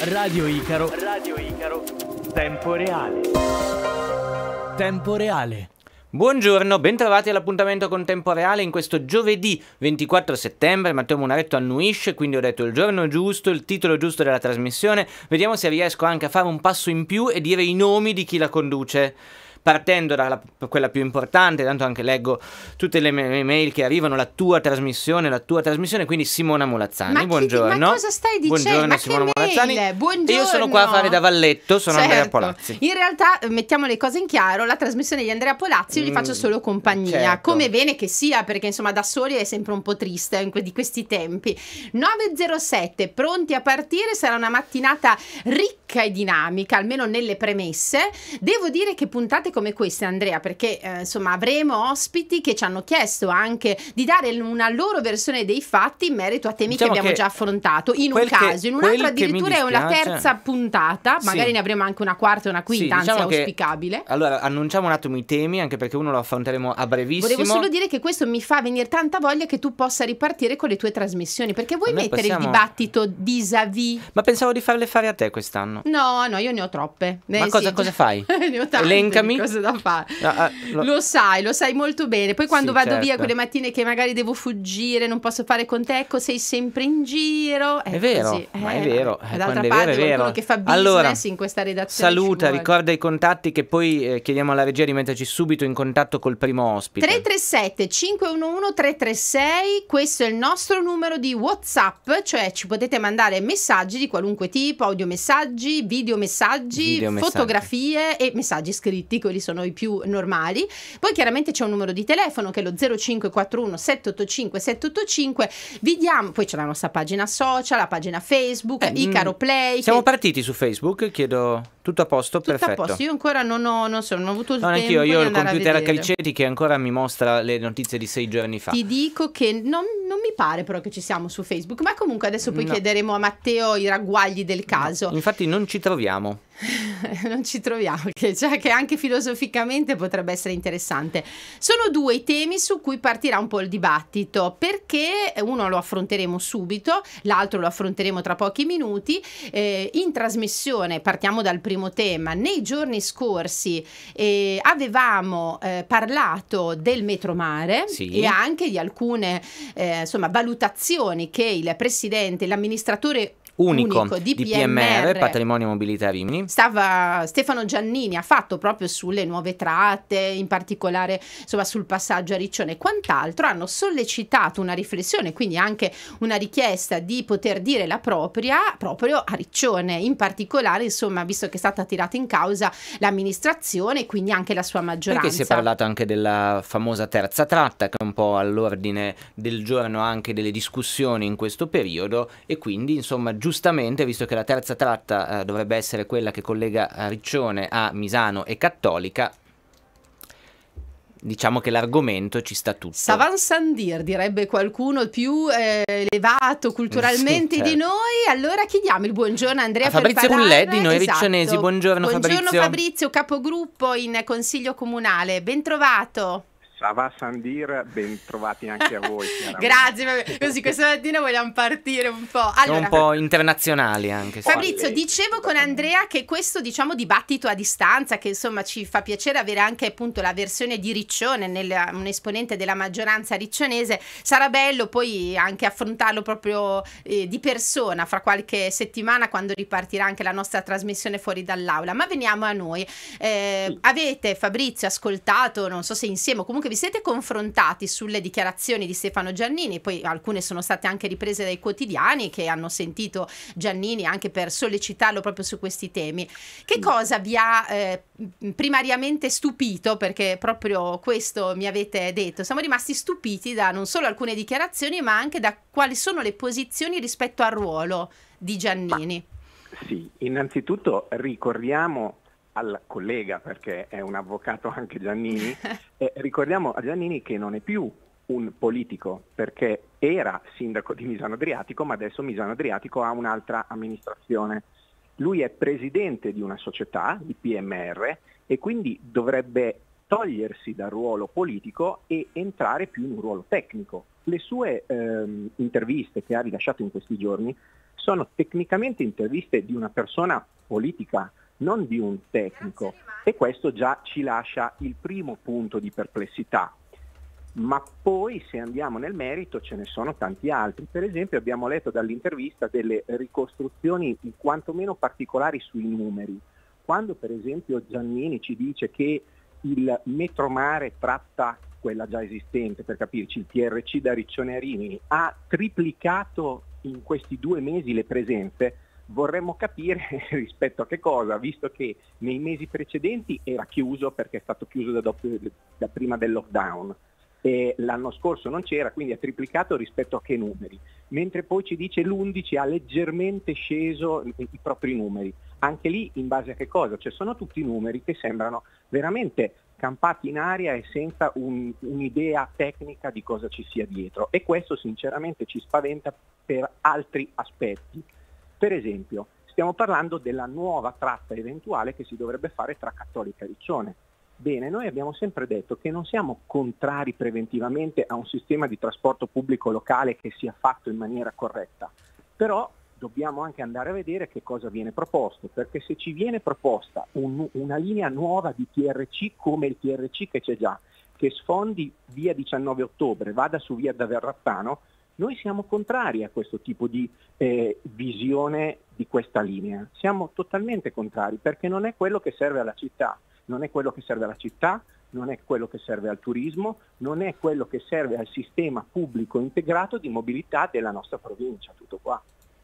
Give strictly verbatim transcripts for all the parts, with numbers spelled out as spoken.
Radio Icaro. Radio Icaro. Tempo reale. Tempo reale. Buongiorno, bentrovati all'appuntamento con Tempo Reale in questo giovedì ventiquattro settembre. Matteo Munaretto annuisce, quindi ho detto il giorno giusto, il titolo giusto della trasmissione. Vediamo se riesco anche a fare un passo in più e dire i nomi di chi la conduce. Partendo da quella più importante, tanto anche leggo tutte le mail che arrivano, la tua trasmissione, la tua trasmissione, quindi Simona Molazzani, ma buongiorno. Chi, ma cosa stai dicendo? Buongiorno ma Simona che Molazzani. Mail? Buongiorno. E io sono qua a fare da valletto, sono certo. Andrea Polazzi. In realtà, mettiamo le cose in chiaro, la trasmissione di Andrea Polazzi io gli faccio solo compagnia, certo. come bene che sia, perché insomma da soli è sempre un po' triste in que- di questi tempi. nove zero sette, pronti a partire, sarà una mattinata ricca e dinamica, almeno nelle premesse. Devo dire che puntate come queste, Andrea, perché eh, insomma avremo ospiti che ci hanno chiesto anche di dare una loro versione dei fatti in merito a temi diciamo che abbiamo che già affrontato in un che, caso, in un altro quel addirittura è una dispiace... terza puntata, magari sì. ne avremo anche una quarta e una quinta, sì, anzi diciamo è auspicabile. Che, allora annunciamo un attimo i temi, anche perché uno lo affronteremo a brevissimo. Volevo solo dire che questo mi fa venire tanta voglia che tu possa ripartire con le tue trasmissioni, perché vuoi mettere possiamo... il dibattito vis-à-vis? Ma pensavo di farle fare a te quest'anno. No, no, io ne ho troppe. Ma eh, cosa, sì, cosa fai? ne ho tante Elencami. cose da fare. Ah, ah, lo... lo sai, lo sai molto bene. Poi quando sì, vado certo. via quelle mattine che magari devo fuggire, non posso fare con te, ecco, sei sempre in giro. È, è vero, così. ma eh, è vero. eh, D'altra Quando è parte vero, è qualcuno vero. che fa business allora, in questa redazione. saluta, ricorda i contatti che poi eh, chiediamo alla regia di metterci subito in contatto col primo ospite. tre tre sette cinque uno uno tre tre sei, questo è il nostro numero di WhatsApp, cioè ci potete mandare messaggi di qualunque tipo, audiomessaggi, videomessaggi, Videomessaggi. fotografie e messaggi scritti, quelli sono i più normali. Poi chiaramente c'è un numero di telefono che è lo zero cinque quattro uno sette otto cinque sette otto cinque. Vi diamo, poi c'è la nostra pagina social, la pagina Facebook, Eh, Icaro Play. Siamo che... partiti su Facebook, chiedo tutto a posto, Tutto perfetto. a posto, io ancora non ho, non so, non ho avuto il No, tempo anch'io, io ho di il andare computer a a vedere. criceti che ancora mi mostra le notizie di sei giorni fa. Ti dico che non, non mi pare però che ci siamo su Facebook, ma comunque adesso poi No. chiederemo a Matteo i ragguagli del caso. No, infatti non ci troviamo. Non ci troviamo, che, cioè, che anche filosoficamente potrebbe essere interessante. Sono due i temi su cui partirà un po' il dibattito, perché uno lo affronteremo subito, l'altro lo affronteremo tra pochi minuti. Eh, in trasmissione partiamo dal primo tema. Nei giorni scorsi eh, avevamo eh, parlato del Metromare, sì. e anche di alcune eh, insomma valutazioni che il presidente, l'amministratore Unico, unico di, di P P M M R, R, Patrimonio Mobilità Rimini. Stava Stefano Giannini ha fatto proprio sulle nuove tratte, in particolare insomma sul passaggio a Riccione e quant'altro. Hanno sollecitato una riflessione, quindi anche una richiesta di poter dire la propria proprio a Riccione, in particolare insomma visto che è stata tirata in causa l'amministrazione e quindi anche la sua maggioranza. Perché si è parlato anche della famosa terza tratta, che è un po' all'ordine del giorno anche delle discussioni in questo periodo, e quindi insomma giustamente, visto che la terza tratta eh, dovrebbe essere quella che collega Riccione a Misano e Cattolica, diciamo che l'argomento ci sta tutto. Savan Sandir, direbbe qualcuno più eh, elevato culturalmente sì, certo. di noi. Allora chiediamo il buongiorno a Andrea a Fabrizio per Rullè di Noi esatto. Riccionesi. Buongiorno, buongiorno Fabrizio. Fabrizio, capogruppo in Consiglio Comunale, ben trovato. Sava Sandir, ben trovati anche a voi. Grazie, vabbè. Così questa mattina vogliamo partire un po'. Allora, Sono un po' internazionali anche. Sì. Fabrizio, dicevo con Andrea che questo diciamo dibattito a distanza, che insomma ci fa piacere avere anche appunto la versione di Riccione, nel, un esponente della maggioranza riccionese, sarà bello poi anche affrontarlo proprio eh, di persona fra qualche settimana, quando ripartirà anche la nostra trasmissione fuori dall'aula. Ma veniamo a noi. Eh, sì. Avete, Fabrizio, ascoltato, non so se insieme o comunque vi siete confrontati sulle dichiarazioni di Stefano Giannini, poi alcune sono state anche riprese dai quotidiani che hanno sentito Giannini anche per sollecitarlo proprio su questi temi. Che cosa vi ha eh, primariamente stupito? Perché proprio questo mi avete detto, siamo rimasti stupiti da non solo alcune dichiarazioni ma anche da quali sono le posizioni rispetto al ruolo di Giannini. Ma, sì, innanzitutto ricordiamo al collega, perché è un avvocato anche Giannini, eh, ricordiamo a Giannini che non è più un politico, perché era sindaco di Misano Adriatico, ma adesso Misano Adriatico ha un'altra amministrazione. Lui è presidente di una società, di P M R, e quindi dovrebbe togliersi dal ruolo politico e entrare più in un ruolo tecnico. Le sue ehm, interviste che ha rilasciato in questi giorni sono tecnicamente interviste di una persona politica, non di un tecnico, e questo già ci lascia il primo punto di perplessità. Ma poi se andiamo nel merito ce ne sono tanti altri. Per esempio abbiamo letto dall'intervista delle ricostruzioni quantomeno particolari sui numeri. Quando per esempio Giannini ci dice che il Metromare tratta quella già esistente, per capirci il T R C da Riccione a Rimini, ha triplicato in questi due mesi le presenze, vorremmo capire rispetto a che cosa, visto che nei mesi precedenti era chiuso perché è stato chiuso da, dopo, da prima del lockdown. E l'anno scorso non c'era, quindi ha triplicato rispetto a che numeri, mentre poi ci dice l'undici ha leggermente sceso i, i propri numeri. Anche lì in base a che cosa? Cioè sono tutti numeri che sembrano veramente campati in aria e senza un, un'idea tecnica di cosa ci sia dietro, e questo sinceramente ci spaventa per altri aspetti. Per esempio stiamo parlando della nuova tratta eventuale che si dovrebbe fare tra Cattolica e Riccione. Bene, noi abbiamo sempre detto che non siamo contrari preventivamente a un sistema di trasporto pubblico locale che sia fatto in maniera corretta, però dobbiamo anche andare a vedere che cosa viene proposto, perché se ci viene proposta un, una linea nuova di T R C come il T R C che c'è già, che sfondi via diciannove ottobre, vada su via da Verrazzano, noi siamo contrari a questo tipo di eh, visione di questa linea, siamo totalmente contrari, perché non è quello che serve alla città. Non è quello che serve alla città, non è quello che serve al turismo, non è quello che serve al sistema pubblico integrato di mobilità della nostra provincia, tutto qua.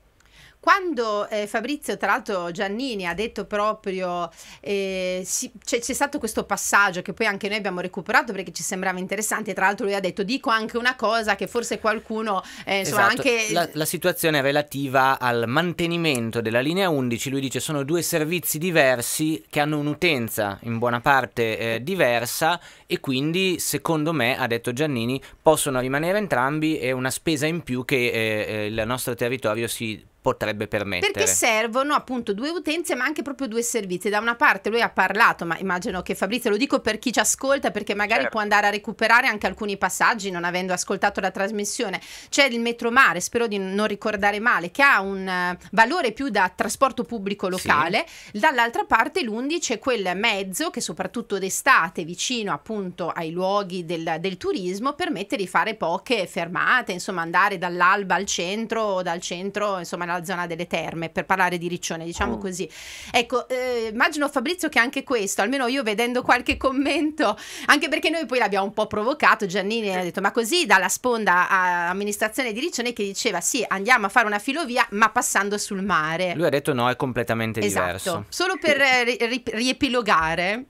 Quando eh, Fabrizio, tra l'altro Giannini, ha detto proprio, eh, sì, c'è, c'è stato questo passaggio che poi anche noi abbiamo recuperato perché ci sembrava interessante, tra l'altro lui ha detto dico anche una cosa che forse qualcuno, eh, insomma esatto. anche... La, la situazione relativa al mantenimento della linea undici, lui dice sono due servizi diversi che hanno un'utenza in buona parte eh, diversa e quindi secondo me, ha detto Giannini, possono rimanere entrambi, e una spesa in più che eh, il nostro territorio si potrebbe permettere. Perché servono appunto due utenze ma anche proprio due servizi. Da una parte lui ha parlato, ma immagino che Fabrizio, lo dico per chi ci ascolta perché magari certo. può andare a recuperare anche alcuni passaggi non avendo ascoltato la trasmissione, c'è il Metromare, spero di non ricordare male, che ha un uh, valore più da trasporto pubblico locale, sì. Dall'altra parte l'undici è quel mezzo che soprattutto d'estate vicino appunto ai luoghi del, del turismo permette di fare poche fermate, insomma andare dall'Alba al centro o dal centro insomma la zona delle terme, per parlare di Riccione, diciamo oh. così. Ecco, eh, immagino Fabrizio che anche questo, almeno io vedendo qualche commento, anche perché noi poi l'abbiamo un po' provocato, Giannini ha detto ma così dalla sponda a amministrazione di Riccione che diceva sì, andiamo a fare una filovia ma passando sul mare. Lui ha detto no, è completamente esatto. diverso. Solo per ri- ri- riepilogare.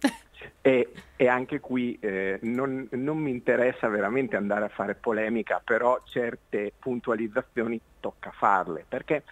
E, e anche qui eh, non, non mi interessa veramente andare a fare polemica, però certe puntualizzazioni tocca farle, perché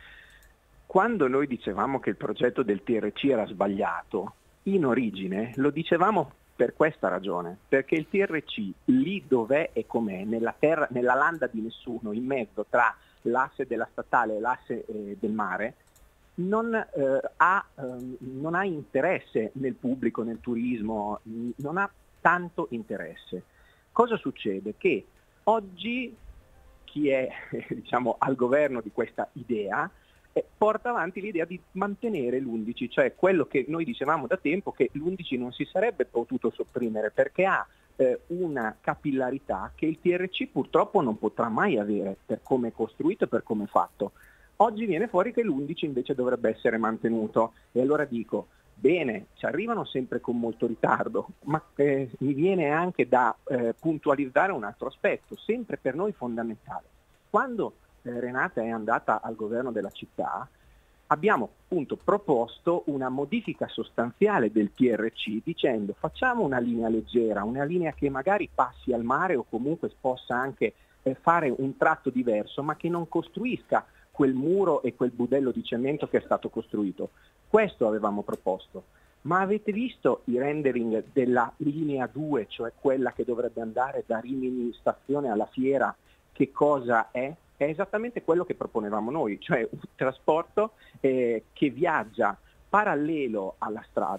quando noi dicevamo che il progetto del T R C era sbagliato, in origine lo dicevamo per questa ragione, perché il T R C lì dov'è e com'è, nella, terra, nella landa di nessuno, in mezzo tra l'asse della statale e l'asse eh, del mare, Non, eh, ha, eh, non ha interesse nel pubblico, nel turismo, non ha tanto interesse. Cosa succede? Che oggi chi è diciamo, al governo di questa idea eh, porta avanti l'idea di mantenere l'undici, cioè quello che noi dicevamo da tempo che l'undici non si sarebbe potuto sopprimere perché ha eh, una capillarità che il T R C purtroppo non potrà mai avere per come è costruito e per come è fatto. Oggi viene fuori che l'undici invece dovrebbe essere mantenuto e allora dico, bene, ci arrivano sempre con molto ritardo, ma eh, mi viene anche da eh, puntualizzare un altro aspetto, sempre per noi fondamentale. Quando eh, Renata è andata al governo della città, abbiamo appunto proposto una modifica sostanziale del T R C dicendo facciamo una linea leggera, una linea che magari passi al mare o comunque possa anche eh, fare un tratto diverso, ma che non costruisca quel muro e quel budello di cemento che è stato costruito. Questo avevamo proposto. Ma avete visto i rendering della linea due, cioè quella che dovrebbe andare da Rimini stazione alla fiera, che cosa è? È esattamente quello che proponevamo noi, cioè un trasporto eh, che viaggia parallelo alla strada,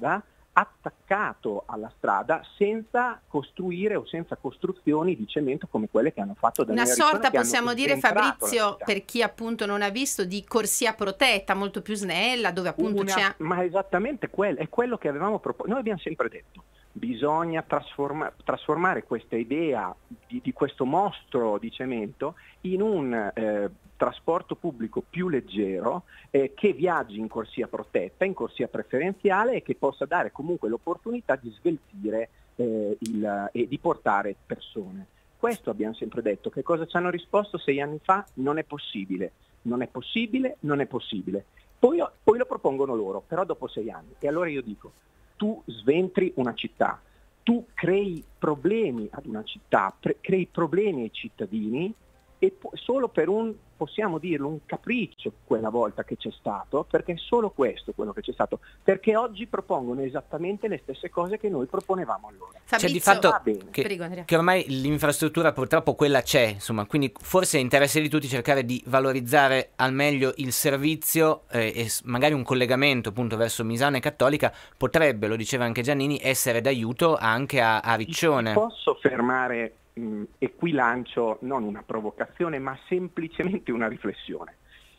attaccato alla strada senza costruire o senza costruzioni di cemento come quelle che hanno fatto da Una Neri sorta, Arizona, che possiamo hanno dire, sventrato la Fabrizio, città. per chi appunto non ha visto, di corsia protetta, molto più snella, dove appunto Una- c'è... Ma esattamente quello, è quello che avevamo proposto. Noi abbiamo sempre detto, bisogna trasforma- trasformare questa idea di, di questo mostro di cemento in un eh, trasporto pubblico più leggero, eh, che viaggi in corsia protetta, in corsia preferenziale e che possa dare comunque l'opportunità di sveltire eh, il, e di portare persone. Questo abbiamo sempre detto. Che cosa ci hanno risposto sei anni fa? Non è possibile, non è possibile, non è possibile. Poi, poi lo propongono loro, però dopo sei anni. E allora io dico, tu sventri una città, tu crei problemi ad una città, pre- crei problemi ai cittadini e po- solo per un, possiamo dirlo, un capriccio quella volta che c'è stato, perché è solo questo quello che c'è stato, perché oggi propongono esattamente le stesse cose che noi proponevamo allora. Cioè di Fabrizio, fatto va bene. che, Prego, Andrea. che ormai l'infrastruttura purtroppo quella c'è, insomma, quindi forse è interesse di tutti cercare di valorizzare al meglio il servizio eh, e s- magari un collegamento appunto verso Misano e Cattolica potrebbe, lo diceva anche Giannini, essere d'aiuto anche a, a Riccione. Posso fermare, mh, e qui lancio non una provocazione ma semplicemente una riflessione.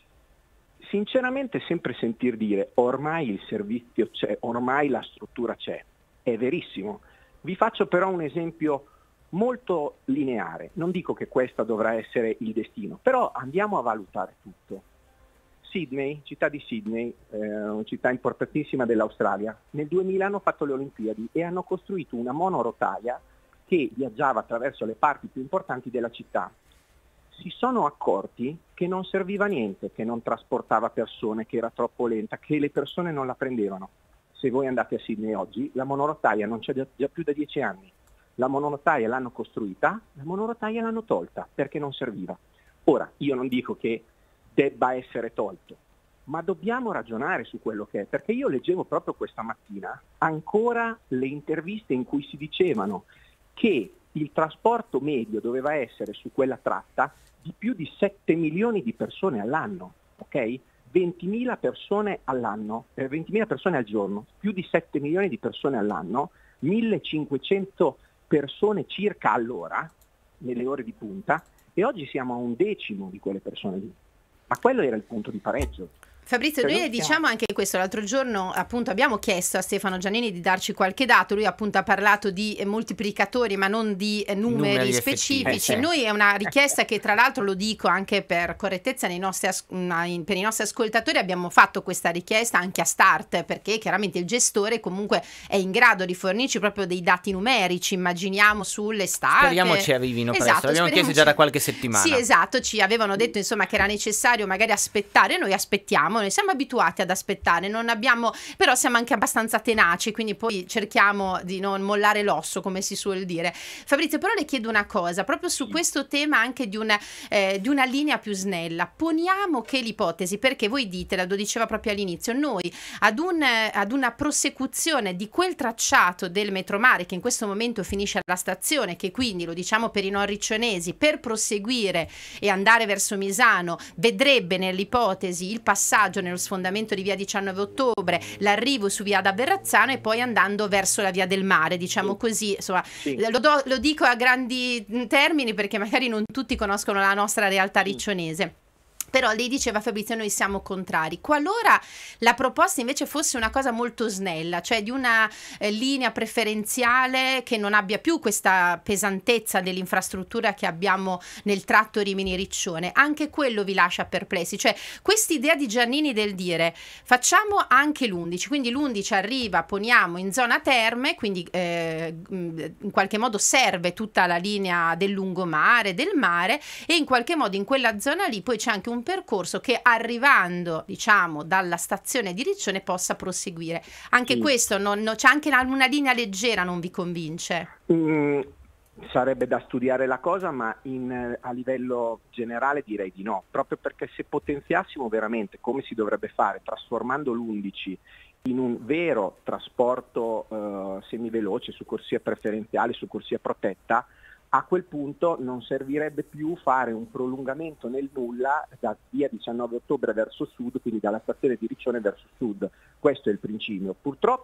Sinceramente sempre sentir dire ormai il servizio c'è, ormai la struttura c'è, è verissimo. Vi faccio però un esempio molto lineare, non dico che questo dovrà essere il destino, però andiamo a valutare tutto. Sydney, città di Sydney, eh, una città importantissima dell'Australia, nel duemila hanno fatto le Olimpiadi e hanno costruito una monorotaia che viaggiava attraverso le parti più importanti della città. Si sono accorti che non serviva a niente, che non trasportava persone, che era troppo lenta, che le persone non la prendevano. Se voi andate a Sydney oggi, la monorotaia non c'è già, già più da dieci anni. La monorotaia l'hanno costruita, la monorotaia l'hanno tolta perché non serviva. Ora, io non dico che debba essere tolto, ma dobbiamo ragionare su quello che è, perché io leggevo proprio questa mattina ancora le interviste in cui si dicevano che il trasporto medio doveva essere su quella tratta di più di sette milioni di persone all'anno, ok? ventimila persone all'anno, eh, ventimila persone al giorno, più di sette milioni di persone all'anno, millecinquecento persone circa all'ora, nelle ore di punta, e oggi siamo a un decimo di quelle persone lì. Ma quello era il punto di pareggio. Fabrizio, Cioè, noi noi diciamo siamo- anche questo, l'altro giorno appunto abbiamo chiesto a Stefano Giannini di darci qualche dato, lui appunto ha parlato di eh, moltiplicatori ma non di eh, numeri, Numeri specifici, effettivi, sì. noi è una richiesta che tra l'altro lo dico anche per correttezza nei nostri as- una- in- per i nostri ascoltatori, abbiamo fatto questa richiesta anche a Start perché chiaramente il gestore comunque è in grado di fornirci proprio dei dati numerici, immaginiamo sulle Start. Speriamo ci arrivino presto, Esatto, l'abbiamo chiesto speriamo già da ci- qualche settimana. Sì, esatto, ci avevano detto insomma che era necessario magari aspettare, noi aspettiamo, noi siamo abituati ad aspettare, non abbiamo, però siamo anche abbastanza tenaci, quindi poi cerchiamo di non mollare l'osso, come si suol dire. Fabrizio, però le chiedo una cosa, proprio su questo tema anche di una, eh, di una linea più snella, poniamo che l'ipotesi, perché voi dite, lo diceva proprio all'inizio, noi ad, un, ad una prosecuzione di quel tracciato del metromare che in questo momento finisce alla stazione, che quindi, lo diciamo per i non riccionesi, per proseguire e andare verso Misano vedrebbe nell'ipotesi il passaggio nello sfondamento di via diciannove ottobre, l'arrivo su via da Verrazzano e poi andando verso la via del mare, diciamo così, insomma, Sì. lo, do- lo dico a grandi termini perché magari non tutti conoscono la nostra realtà riccionese. Però lei diceva, Fabrizio, noi siamo contrari. Qualora la proposta invece fosse una cosa molto snella, cioè di una eh, linea preferenziale che non abbia più questa pesantezza dell'infrastruttura che abbiamo nel tratto Rimini-Riccione, anche quello vi lascia perplessi. Cioè quest'idea di Giannini del dire facciamo anche l'undici, quindi l'undici arriva, poniamo in zona Terme, quindi eh, in qualche modo serve tutta la linea del lungomare, del mare, e in qualche modo in quella zona lì poi c'è anche un percorso che arrivando diciamo dalla stazione di Riccione possa proseguire. Anche Sì. questo non, no, c'è anche una, una linea leggera, non vi convince? Mm, sarebbe da studiare la cosa, ma in, a livello generale direi di no, proprio perché se potenziassimo veramente come si dovrebbe fare, trasformando l'undici in un vero trasporto eh, semiveloce su corsia preferenziale, su corsia protetta, a quel punto non servirebbe più fare un prolungamento nel nulla da via diciannove ottobre verso sud, quindi dalla stazione di Riccione verso sud. Questo è il principio. Purtroppo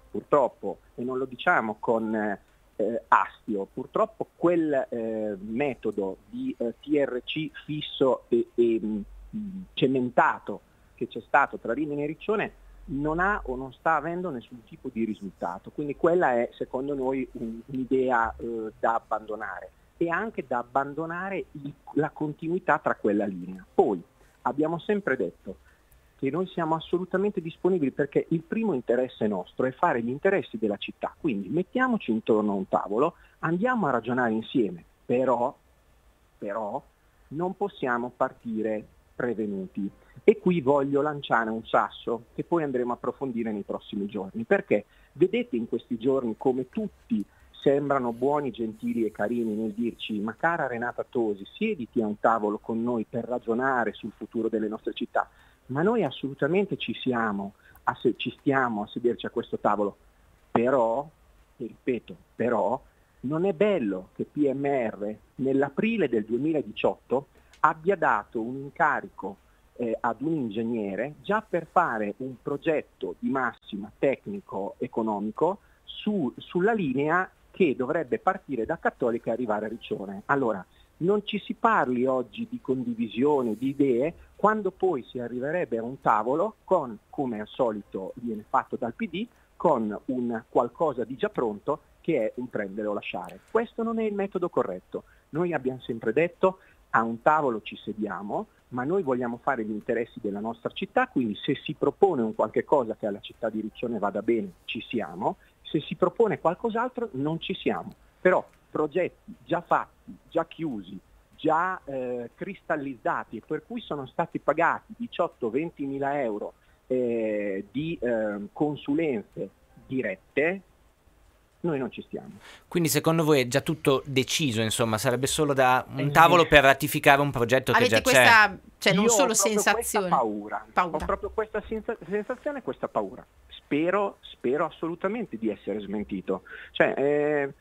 purtroppo, e non lo diciamo con eh, astio, purtroppo quel eh, metodo di eh, T R C fisso e, e mh, cementato che c'è stato tra Rimini e Riccione non ha o non sta avendo nessun tipo di risultato, quindi quella è secondo noi un, un'idea eh, da abbandonare, e anche da abbandonare il, la continuità tra quella linea. Poi abbiamo sempre detto che noi siamo assolutamente disponibili, perché il primo interesse nostro è fare gli interessi della città, quindi mettiamoci intorno a un tavolo, andiamo a ragionare insieme, però, però non possiamo partire prevenuti. E qui voglio lanciare un sasso che poi andremo a approfondire nei prossimi giorni, perché vedete in questi giorni come tutti sembrano buoni, gentili e carini nel dirci: ma cara Renata Tosi, siediti a un tavolo con noi per ragionare sul futuro delle nostre città. Ma noi assolutamente ci siamo, a se- ci stiamo a sederci a questo tavolo, però, e ripeto, però, non è bello che P M R nell'aprile del duemiladiciotto abbia dato un incarico eh, ad un ingegnere già per fare un progetto di massima tecnico-economico su- sulla linea che dovrebbe partire da Cattolica e arrivare a Riccione. Allora, non ci si parli oggi di condivisione, di idee, quando poi si arriverebbe a un tavolo con, come al solito viene fatto dal P D, con un qualcosa di già pronto che è un prendere o lasciare. Questo non è il metodo corretto. Noi abbiamo sempre detto: a un tavolo ci sediamo, ma noi vogliamo fare gli interessi della nostra città, quindi se si propone un qualche cosa che alla città di Riccione vada bene, ci siamo, se si propone qualcos'altro non ci siamo. Però progetti già fatti, già chiusi, già eh, cristallizzati, e per cui sono stati pagati diciotto venti mila euro eh, di eh, consulenze dirette, noi non ci stiamo. Quindi secondo voi è già tutto deciso, insomma, sarebbe solo da un tavolo per ratificare un progetto Avete che già questa, c'è? cioè non Io solo ho proprio sensazione, questa paura. paura. Ho proprio questa senza- sensazione e questa paura. Spero, spero assolutamente di essere smentito. Cioè, eh,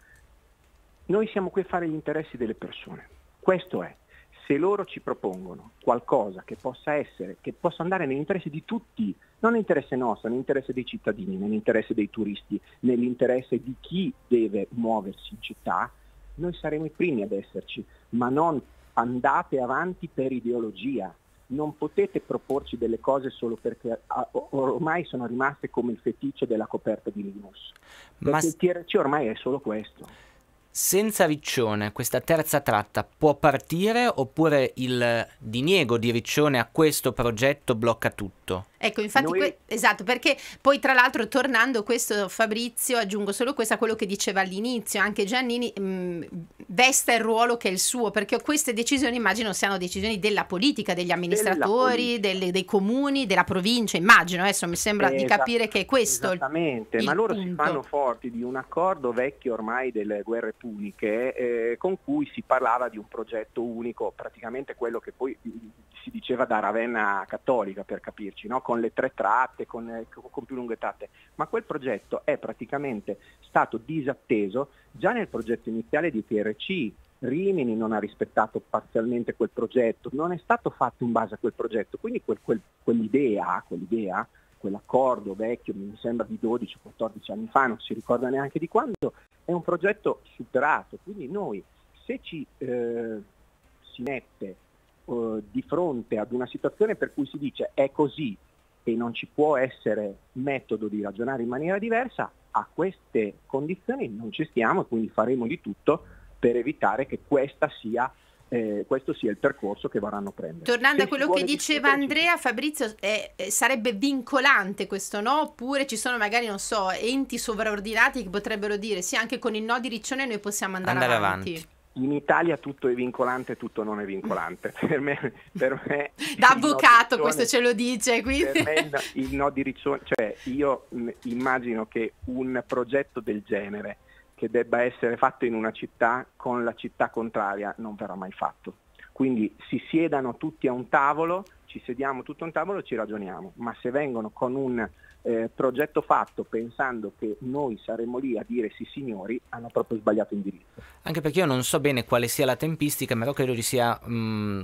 noi siamo qui a fare gli interessi delle persone. Questo è. Se loro ci propongono qualcosa che possa essere, che possa andare nell'interesse di tutti, non nell'interesse nostro, nell'interesse dei cittadini, nell'interesse dei turisti, nell'interesse di chi deve muoversi in città, noi saremo i primi ad esserci, ma non andate avanti per ideologia. Non potete proporci delle cose solo perché ah, ormai sono rimaste come il feticcio della coperta di Linus. Perché Ma il T R C ormai è solo questo. senza Riccione questa terza tratta può partire, oppure il diniego di Riccione a questo progetto blocca tutto? Ecco, infatti, Noi- que- esatto, perché poi tra l'altro tornando questo, Fabrizio, aggiungo solo questo a quello che diceva all'inizio, anche Giannini mh, vesta il ruolo che è il suo, perché queste decisioni immagino siano decisioni della politica, degli amministratori, politica. delle- dei comuni, della provincia, immagino, adesso mi sembra di Esat- capire che è questo il- Esattamente, il ma loro si punto. fanno forti di un accordo vecchio ormai delle guerre puniche, eh, con cui si parlava di un progetto unico, praticamente quello che poi mm, si diceva da Ravenna Cattolica, per capirci, no? Con le tre tratte, con, eh, con più lunghe tratte, ma quel progetto è praticamente stato disatteso già nel progetto iniziale di T R C. Rimini non ha rispettato parzialmente quel progetto, non è stato fatto in base a quel progetto, quindi quel, quel, quell'idea, quell'idea, quell'accordo vecchio, mi sembra di dodici quattordici anni fa, non si ricorda neanche di quando, è un progetto superato. Quindi noi, se ci eh, si mette eh, di fronte ad una situazione per cui si dice è così e non ci può essere metodo di ragionare in maniera diversa, a queste condizioni non ci stiamo, e quindi faremo di tutto per evitare che questa sia, eh, questo sia il percorso che vorranno prendere. Tornando Se a quello si che vuole diceva discutere, ci Andrea, Fabrizio, eh, eh, sarebbe vincolante questo no? Oppure ci sono magari, non so, enti sovraordinati che potrebbero dire sì, anche con il no di Riccione noi possiamo andare, Andare avanti. avanti. In Italia tutto è vincolante, tutto non è vincolante. Per me, per me Da il no di avvocato Riccione- questo ce lo dice, quindi. Per me il, il no di Riccione, cioè io mh, immagino che un progetto del genere che debba essere fatto in una città con la città contraria non verrà mai fatto. Quindi si siedano tutti a un tavolo, ci sediamo tutti a un tavolo e ci ragioniamo, ma se vengono con un eh, progetto fatto pensando che noi saremo lì a dire sì signori, hanno proprio sbagliato indirizzo. Anche perché io non so bene quale sia la tempistica, però credo ci sia mh,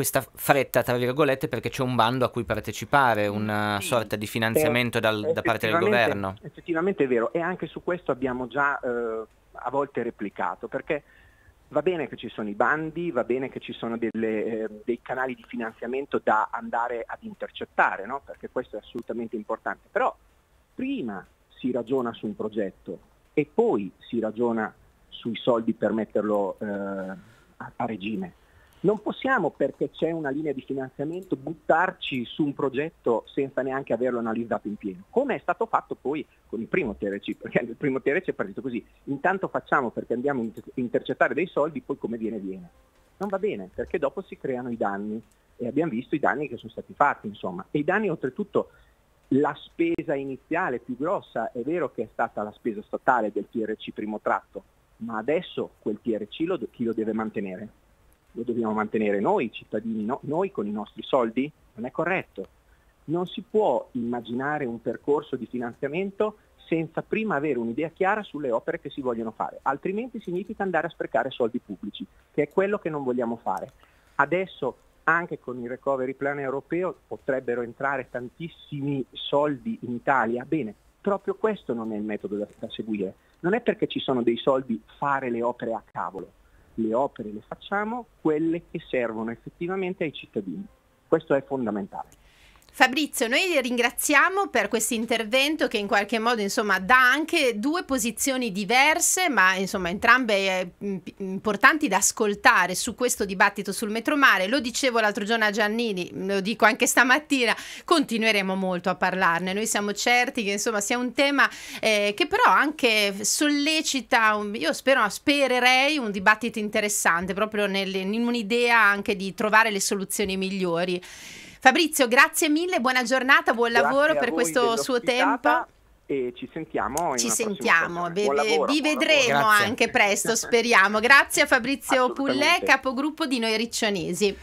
questa fretta, tra virgolette, perché c'è un bando a cui partecipare, una Sì, sorta di finanziamento eh, dal- da parte del effettivamente- governo. Effettivamente è vero, e anche su questo abbiamo già eh, a volte replicato, perché va bene che ci sono i bandi, va bene che ci sono delle, eh, dei canali di finanziamento da andare ad intercettare, no? Perché questo è assolutamente importante, però prima si ragiona su un progetto e poi si ragiona sui soldi per metterlo eh, a, a regime. Non possiamo, perché c'è una linea di finanziamento, buttarci su un progetto senza neanche averlo analizzato in pieno, come è stato fatto poi con il primo T R C, perché nel primo T R C è partito così: intanto facciamo perché andiamo a inter- intercettare dei soldi, poi come viene viene. Non va bene, perché dopo si creano i danni, e abbiamo visto i danni che sono stati fatti, insomma. E i danni, oltretutto, la spesa iniziale più grossa, è vero che è stata la spesa statale del T R C primo tratto, ma adesso quel T R C lo, chi lo deve mantenere? Lo dobbiamo mantenere noi cittadini, no? Noi con i nostri soldi? Non è corretto. Non si può immaginare un percorso di finanziamento senza prima avere un'idea chiara sulle opere che si vogliono fare, altrimenti significa andare a sprecare soldi pubblici, che è quello che non vogliamo fare. Adesso anche con il recovery plan europeo potrebbero entrare tantissimi soldi in Italia. Bene, proprio questo non è il metodo da, da seguire. Non è perché ci sono dei soldi fare le opere a cavolo. Le opere le facciamo, quelle che servono effettivamente ai cittadini. Questo è fondamentale. Fabrizio, noi ringraziamo per questo intervento che in qualche modo insomma dà anche due posizioni diverse, ma insomma entrambe eh, importanti da ascoltare su questo dibattito sul metromare. Lo dicevo l'altro giorno a Giannini, lo dico anche stamattina, continueremo molto a parlarne. Noi siamo certi che insomma sia un tema eh, che però anche sollecita, un, io spero, spererei un dibattito interessante proprio nel, in un'idea anche di trovare le soluzioni migliori. Fabrizio, grazie mille, buona giornata, buon Grazie lavoro a per voi questo suo tempo. dell'ospitata e ci sentiamo in Ci una prossima sentiamo, occasione. ve- Buon ve- lavoro, vi buon vedremo lavoro. Grazie. anche presto, speriamo. Grazie a Fabrizio Pullè, Assolutamente. capogruppo di Noi Riccionesi.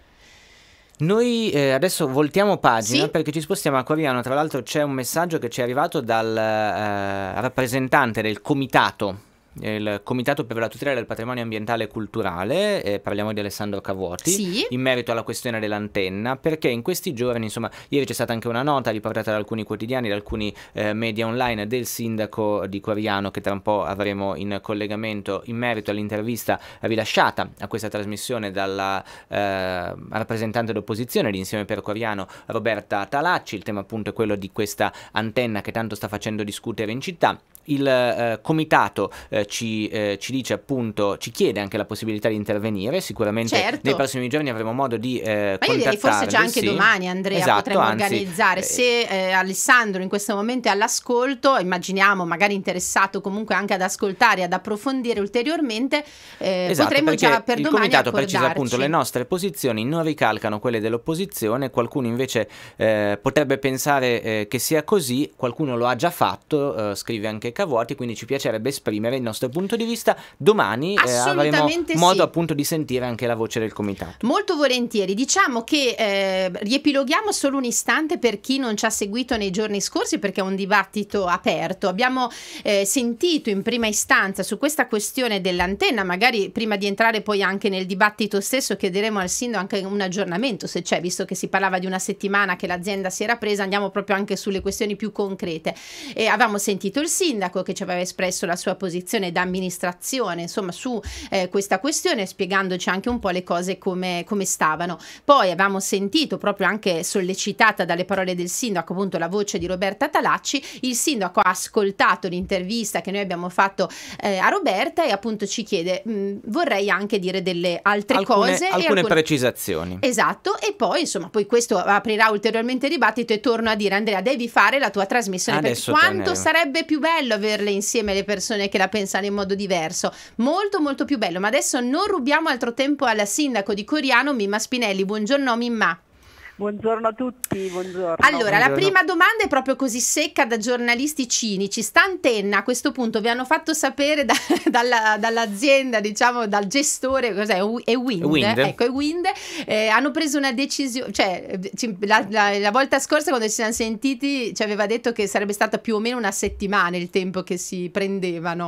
Noi eh, adesso voltiamo pagina Sì? perché ci spostiamo a Coriano. Tra l'altro c'è un messaggio che ci è arrivato dal eh, rappresentante del comitato, il Comitato per la tutela del patrimonio ambientale e culturale, eh, parliamo di Alessandro Cavuoti, Sì. in merito alla questione dell'antenna, perché in questi giorni, insomma, ieri c'è stata anche una nota riportata da alcuni quotidiani, da alcuni eh, media online, del sindaco di Coriano, che tra un po' avremo in collegamento, in merito all'intervista rilasciata a questa trasmissione dalla eh, rappresentante d'opposizione di Insieme per Coriano, Roberta Talacci. Il tema appunto è quello di questa antenna che tanto sta facendo discutere in città. Il eh, comitato eh, ci, eh, ci dice appunto, ci chiede anche la possibilità di intervenire. Sicuramente Certo. nei prossimi giorni avremo modo di eh, Ma io direi forse già anche sì. domani, Andrea, Esatto, potremmo anzi, organizzare. eh, Se eh, Alessandro in questo momento è all'ascolto, immaginiamo magari interessato comunque anche ad ascoltare, ad approfondire ulteriormente, eh, Esatto, potremmo perché già per il domani comitato accordarci. precisa appunto le nostre posizioni, non ricalcano quelle dell'opposizione. Qualcuno invece eh, potrebbe pensare eh, che sia così, qualcuno lo ha già fatto, eh, scrive anche Cavuoti, quindi ci piacerebbe esprimere il nostro punto di vista. Domani eh, avremo Assolutamente modo sì. appunto di sentire anche la voce del comitato. Molto volentieri. Diciamo che eh, riepiloghiamo solo un istante per chi non ci ha seguito nei giorni scorsi, perché è un dibattito aperto. Abbiamo eh, sentito in prima istanza su questa questione dell'antenna. Magari prima di entrare poi anche nel dibattito stesso chiederemo al sindaco anche un aggiornamento, se c'è, visto che si parlava di una settimana che l'azienda si era presa. Andiamo proprio anche sulle questioni più concrete. E avevamo sentito il sindaco che ci aveva espresso la sua posizione d'amministrazione insomma su eh, questa questione, spiegandoci anche un po' le cose come, come stavano. Poi avevamo sentito, proprio anche sollecitata dalle parole del sindaco, appunto la voce di Roberta Talacci. Il sindaco ha ascoltato l'intervista che noi abbiamo fatto eh, a Roberta e appunto ci chiede mh, vorrei anche dire delle altre Alcune, cose alcune e alcune precisazioni. Esatto, e poi insomma poi questo aprirà ulteriormente dibattito e torno a dire, Andrea, devi fare la tua trasmissione, Adesso perché quanto torneremo. sarebbe più bello averle insieme le persone che la pensano in modo diverso, molto molto più bello. Ma adesso non rubiamo altro tempo al sindaco di Coriano, Mimma Spinelli. Buongiorno Mimma. Buongiorno a tutti, buongiorno. Allora, la Buongiorno. prima domanda è proprio così secca da giornalisti cinici. Sta antenna, a questo punto vi hanno fatto sapere da- dalla- dall'azienda, diciamo dal gestore, cos'è? È Wind, Wind. ecco, è Wind, eh, hanno preso una decisione, cioè ci- la, la- la volta scorsa quando ci siamo sentiti ci aveva detto che sarebbe stata più o meno una settimana il tempo che si prendevano.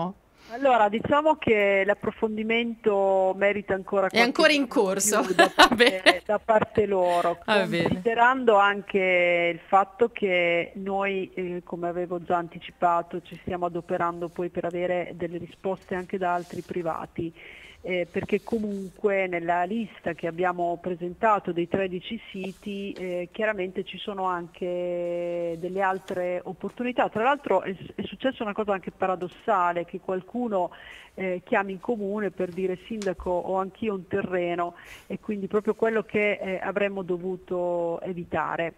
Allora, diciamo che l'approfondimento merita ancora È ancora in corso da parte, da parte loro, Va considerando bene. Anche il fatto che noi, eh, come avevo già anticipato, ci stiamo adoperando poi per avere delle risposte anche da altri privati. Eh, perché comunque nella lista che abbiamo presentato dei tredici siti eh, chiaramente ci sono anche delle altre opportunità. Tra l'altro è, è successa una cosa anche paradossale, che qualcuno eh, chiami in comune per dire: sindaco, ho anch'io un terreno, e quindi proprio quello che eh, avremmo dovuto evitare,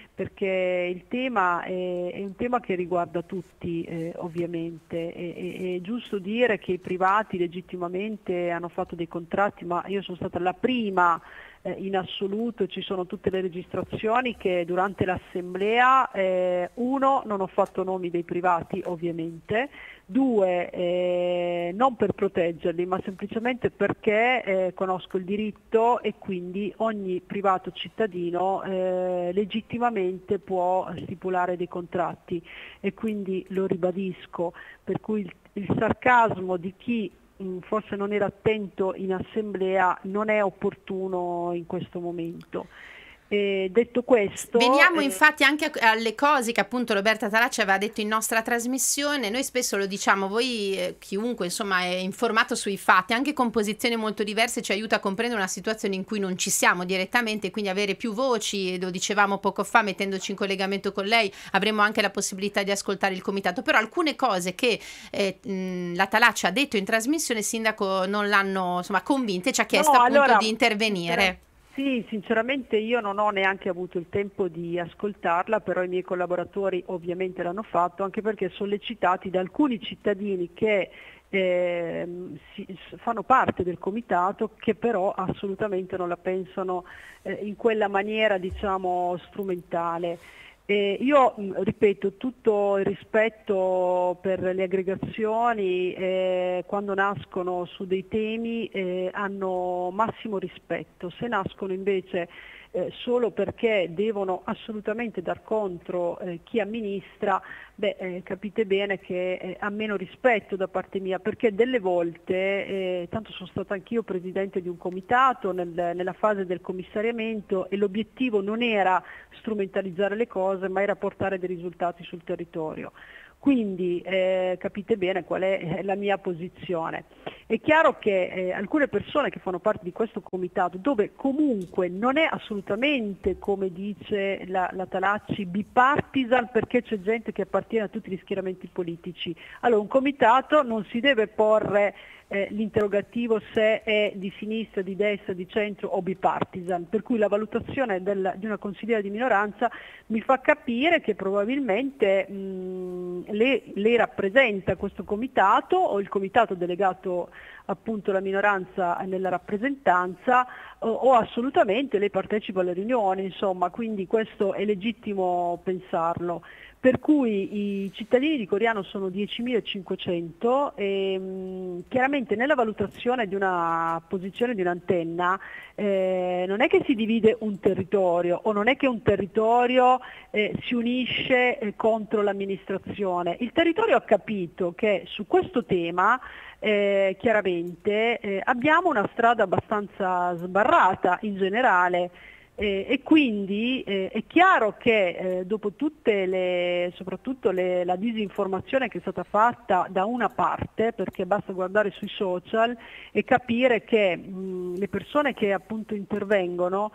perché il tema è, è un tema che riguarda tutti eh, ovviamente. È, è, è giusto dire che i privati legittimamente hanno fatto dei contratti, ma io sono stata la prima eh, in assoluto, ci sono tutte le registrazioni, che durante l'assemblea eh, uno, non ho fatto nomi dei privati ovviamente, due, eh, non per proteggerli ma semplicemente perché eh, conosco il diritto, e quindi ogni privato cittadino eh, legittimamente può stipulare dei contratti, e quindi lo ribadisco, per cui il, il sarcasmo di chi mh, forse non era attento in assemblea non è opportuno in questo momento. E detto questo, veniamo eh, infatti anche a- alle cose che appunto Roberta Talacci aveva detto in nostra trasmissione. Noi spesso lo diciamo, voi eh, chiunque insomma è informato sui fatti, anche con posizioni molto diverse, ci aiuta a comprendere una situazione in cui non ci siamo direttamente, quindi avere più voci. Lo dicevamo poco fa, mettendoci in collegamento con lei avremo anche la possibilità di ascoltare il comitato, però alcune cose che eh, mh, la Talacci ha detto in trasmissione, il sindaco non l'hanno insomma convinta e ci ha chiesto No, appunto allora, di intervenire. Sì, sinceramente io non ho neanche avuto il tempo di ascoltarla, però i miei collaboratori ovviamente l'hanno fatto, anche perché sollecitati da alcuni cittadini che eh, si, fanno parte del comitato, che però assolutamente non la pensano eh, in quella maniera, diciamo, strumentale. Eh, io mh, ripeto, tutto il rispetto per le aggregazioni, eh, quando nascono su dei temi eh, hanno massimo rispetto. Se nascono invece eh, solo perché devono assolutamente dar contro eh, chi amministra, beh, eh, capite bene che eh, ha meno rispetto da parte mia, perché delle volte, eh, tanto sono stata anch'io presidente di un comitato nel, nella fase del commissariamento, e l'obiettivo non era strumentalizzare le cose, ma era portare dei risultati sul territorio. Quindi eh, capite bene qual è la mia posizione. È chiaro che eh, alcune persone che fanno parte di questo comitato, dove comunque non è assolutamente, come dice la, la Talacci, bipartisan, perché c'è gente che appartiene a tutti gli schieramenti politici. Allora, un comitato non si deve porre eh, l'interrogativo se è di sinistra, di destra, di centro o bipartisan, per cui la valutazione del, di una consigliera di minoranza mi fa capire che probabilmente mh, le, le rappresenta questo comitato, o il comitato delegato appunto la minoranza nella rappresentanza, o, o assolutamente lei partecipa alle riunioni, insomma, quindi questo è legittimo pensarlo. Per cui i cittadini di Coriano sono diecimilacinquecento e mh, chiaramente nella valutazione di una posizione di un'antenna eh, non è che si divide un territorio, o non è che un territorio eh, si unisce eh, contro l'amministrazione. Il territorio ha capito che su questo tema eh, chiaramente eh, abbiamo una strada abbastanza sbarrata in generale. Eh, e quindi eh, è chiaro che eh, dopo tutte le, soprattutto le, la disinformazione che è stata fatta da una parte, perché basta guardare sui social e capire che mh, le persone che appunto intervengono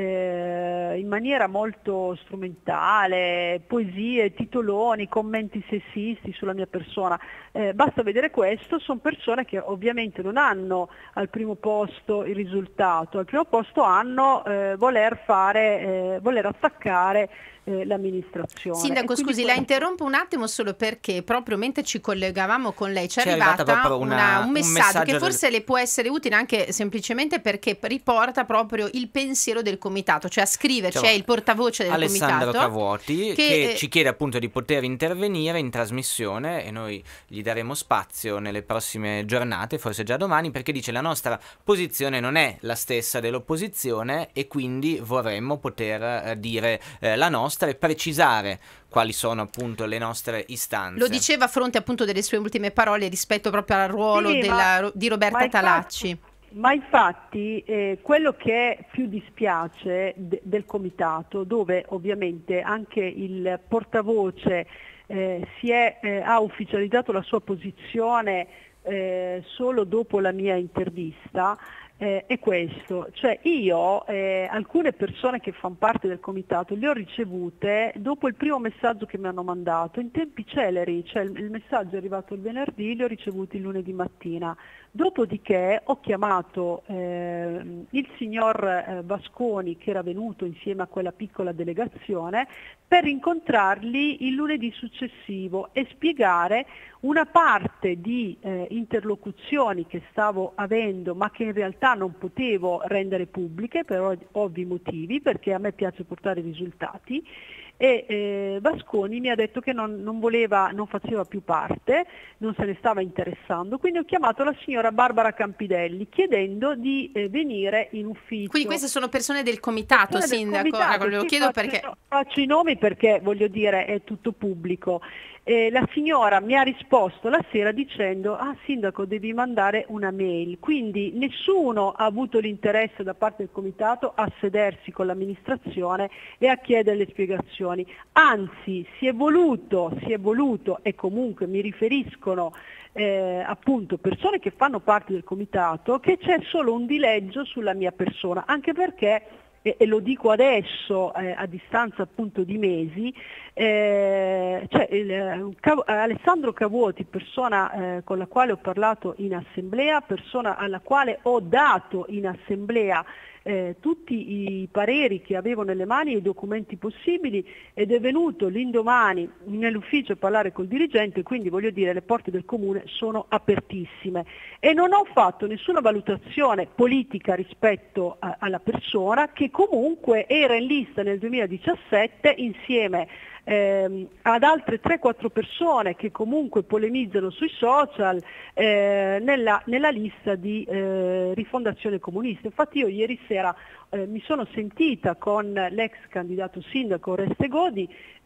eh, in maniera molto strumentale, poesie, titoloni, commenti sessisti sulla mia persona, eh, basta vedere questo, sono persone che ovviamente non hanno al primo posto il risultato, al primo posto hanno eh, voler fare, eh, voler attaccare eh, l'amministrazione. Sindaco, scusi, questo... la interrompo un attimo solo perché proprio mentre ci collegavamo con lei ci è, C'è arrivata, arrivata una, una, un, un messaggio messaggio che forse del... le può essere utile anche semplicemente perché riporta proprio il pensiero del comitato, cioè a scriverci Cioè, è il portavoce del Alessandro comitato Cavuoti che, che eh... ci chiede appunto di poter intervenire in trasmissione, e noi gli daremo spazio nelle prossime giornate, forse già domani, perché dice: la nostra posizione non è la stessa dell'opposizione e quindi vorremmo poter eh, dire eh, la nostra nostra e precisare quali sono appunto le nostre istanze. Lo diceva a fronte appunto delle sue ultime parole rispetto proprio al ruolo Sì, della, ma, di Roberta ma infatti, Talacci. Ma infatti eh, quello che più dispiace de- del comitato, dove ovviamente anche il portavoce eh, si è, eh, ha ufficializzato la sua posizione eh, solo dopo la mia intervista, Eh, è questo, cioè io eh, alcune persone che fanno parte del comitato le ho ricevute dopo il primo messaggio che mi hanno mandato in tempi celeri, cioè il, il messaggio è arrivato il venerdì, li ho ricevuti il lunedì mattina, dopodiché ho chiamato eh, il signor eh, Vasconi, che era venuto insieme a quella piccola delegazione, per incontrarli il lunedì successivo e spiegare una parte di eh, interlocuzioni che stavo avendo ma che in realtà non potevo rendere pubbliche per ov- ovvi motivi, perché a me piace portare risultati, e eh, Vasconi mi ha detto che non, non voleva, non faceva più parte, non se ne stava interessando, quindi ho chiamato la signora Barbara Campidelli chiedendo di eh, venire in ufficio. Quindi queste sono persone del comitato, Persone del sindaco? comitato, Ecco, lo sì, chiedo faccio, perché... faccio i nomi perché voglio dire è tutto pubblico. Eh, la signora mi ha risposto la sera dicendo: ah sindaco, devi mandare una mail, quindi nessuno ha avuto l'interesse da parte del comitato a sedersi con l'amministrazione e a chiedere le spiegazioni, anzi si è voluto, si è voluto e comunque mi riferiscono eh, appunto persone che fanno parte del comitato, che c'è solo un dileggio sulla mia persona, anche perché E, e lo dico adesso eh, a distanza appunto di mesi, eh, cioè il, eh, Cav- Alessandro Cavuoti, persona eh, con la quale ho parlato in assemblea, persona alla quale ho dato in assemblea eh, tutti i pareri che avevo nelle mani e i documenti possibili, ed è venuto l'indomani nell'ufficio a parlare col dirigente, quindi voglio dire le porte del comune sono apertissime e non ho fatto nessuna valutazione politica rispetto a, alla persona, che comunque era in lista nel duemiladiciassette insieme ehm, ad altre tre quattro persone che comunque polemizzano sui social eh, nella, nella lista di eh, Rifondazione Comunista. Infatti io ieri sera eh, mi sono sentita con l'ex candidato sindaco Oreste Godi,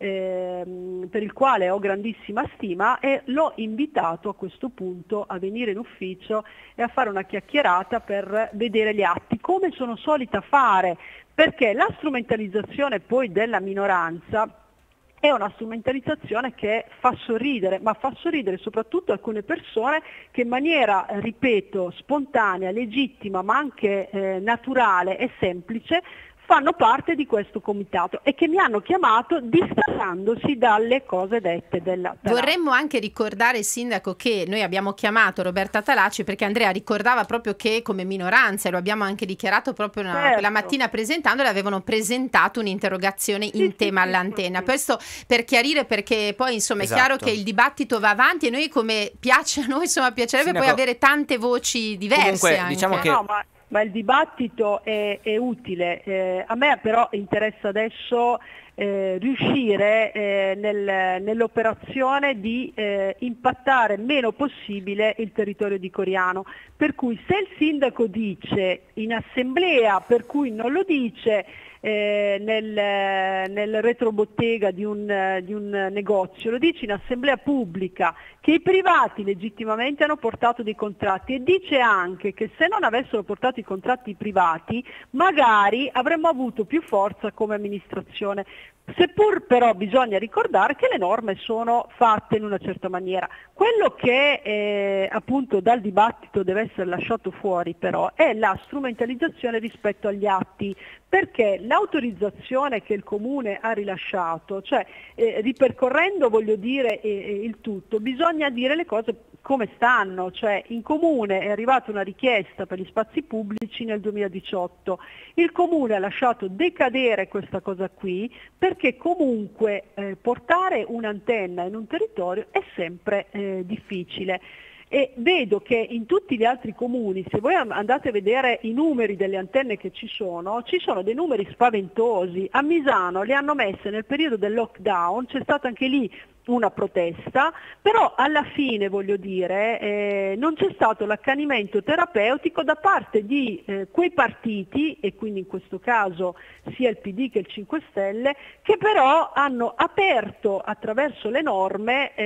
ehm, per il quale ho grandissima stima, e l'ho invitato a questo punto a venire in ufficio e a fare una chiacchierata per vedere gli atti, come sono solita fare, perché la strumentalizzazione poi della minoranza è una strumentalizzazione che fa sorridere, ma fa sorridere soprattutto alcune persone che in maniera, ripeto, spontanea, legittima, ma anche eh, naturale e semplice, fanno parte di questo comitato e che mi hanno chiamato distaccandosi dalle cose dette della Talacci. Vorremmo anche ricordare, sindaco, che noi abbiamo chiamato Roberta Talacci perché Andrea ricordava proprio che come minoranza, e lo abbiamo anche dichiarato proprio una, certo. quella mattina presentandola, avevano presentato un'interrogazione in sì, tema sì, all'antenna. sì, sì. Questo per chiarire, perché poi insomma Esatto. è chiaro che il dibattito va avanti e noi, come piace a noi, insomma piacerebbe Sindaco, poi avere tante voci diverse. comunque, anche. diciamo che- No, ma, ma il dibattito è, è utile. Eh, a me però interessa adesso eh, riuscire eh, nel, nell'operazione di eh, impattare meno possibile il territorio di Coriano. Per cui se il sindaco dice in assemblea, per cui non lo dice eh, nel, nel retrobottega di un, di un negozio, lo dice in assemblea pubblica, che i privati legittimamente hanno portato dei contratti, e dice anche che se non avessero portato i contratti privati magari avremmo avuto più forza come amministrazione. Seppur però bisogna ricordare che le norme sono fatte in una certa maniera. Quello che eh, appunto dal dibattito deve essere lasciato fuori però è la strumentalizzazione rispetto agli atti, perché l'autorizzazione che il Comune ha rilasciato, cioè eh, ripercorrendo voglio dire eh, il tutto, bisogna dire le cose come stanno, cioè in Comune è arrivata una richiesta per gli spazi pubblici nel duemiladiciotto, il Comune ha lasciato decadere questa cosa qui perché comunque eh, portare un'antenna in un territorio è sempre eh, difficile. E vedo che in tutti gli altri comuni, se voi andate a vedere i numeri delle antenne che ci sono, ci sono dei numeri spaventosi. A Misano le hanno messe nel periodo del lockdown, c'è stato anche lì una protesta, però alla fine, voglio dire, eh, non c'è stato l'accanimento terapeutico da parte di eh, quei partiti, e quindi in questo caso sia il P D che il cinque Stelle, che però hanno aperto attraverso le norme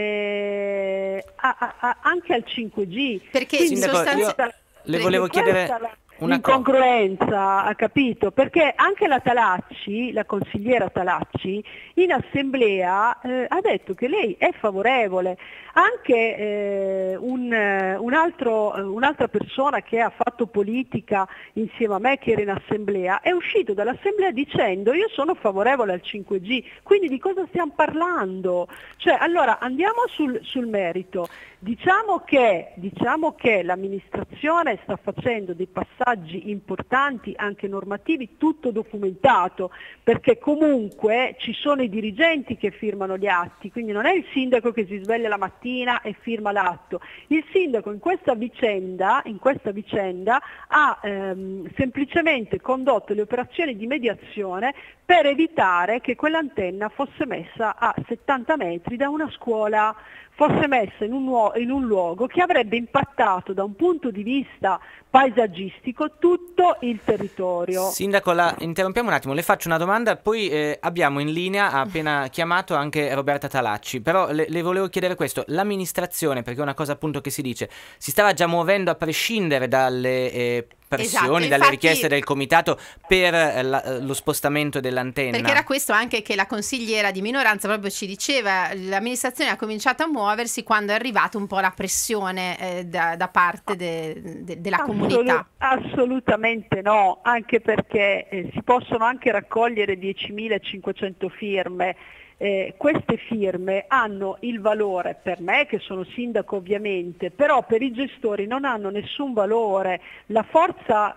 eh, a, a, a, anche al cinque G. Perché Quindi, Sindaco, io le volevo chiedere la... una cosa. L'incongruenza, ha capito? Perché anche la Talacci, la consigliera Talacci, in assemblea eh, ha detto che lei è favorevole. Anche eh, un, un altro, un'altra persona che ha fatto politica insieme a me, che era in assemblea, è uscito dall'assemblea dicendo io sono favorevole al cinque G. Quindi di cosa stiamo parlando? Cioè, allora andiamo sul, sul merito. Diciamo che, diciamo che l'amministrazione sta facendo dei passaggi importanti, anche normativi, tutto documentato, perché comunque ci sono i dirigenti che firmano gli atti, quindi non è il sindaco che si sveglia la mattina e firma l'atto. Il sindaco in questa vicenda, in questa vicenda ha ehm, semplicemente condotto le operazioni di mediazione per evitare che quell'antenna fosse messa a settanta metri da una scuola, fosse messa in un, luogo, in un luogo che avrebbe impattato da un punto di vista paesaggistico tutto il territorio. Sindaco, la interrompiamo un attimo, le faccio una domanda, poi eh, abbiamo in linea, ha appena chiamato anche Roberta Talacci, però le, le volevo chiedere questo, l'amministrazione, perché è una cosa appunto che si dice, si stava già muovendo a prescindere dalle eh, pressioni, Esatto, dalle infatti, richieste del comitato per eh, la, lo spostamento dell'antenna. Perché era questo anche che la consigliera di minoranza proprio ci diceva, l'amministrazione ha cominciato a muoversi quando è arrivata un po' la pressione eh, da, da parte de, de, della comunità. Assolutamente no, anche perché eh, si possono anche raccogliere diecimilacinquecento firme. Eh, queste firme hanno il valore, per me che sono sindaco ovviamente, però per i gestori non hanno nessun valore, la forza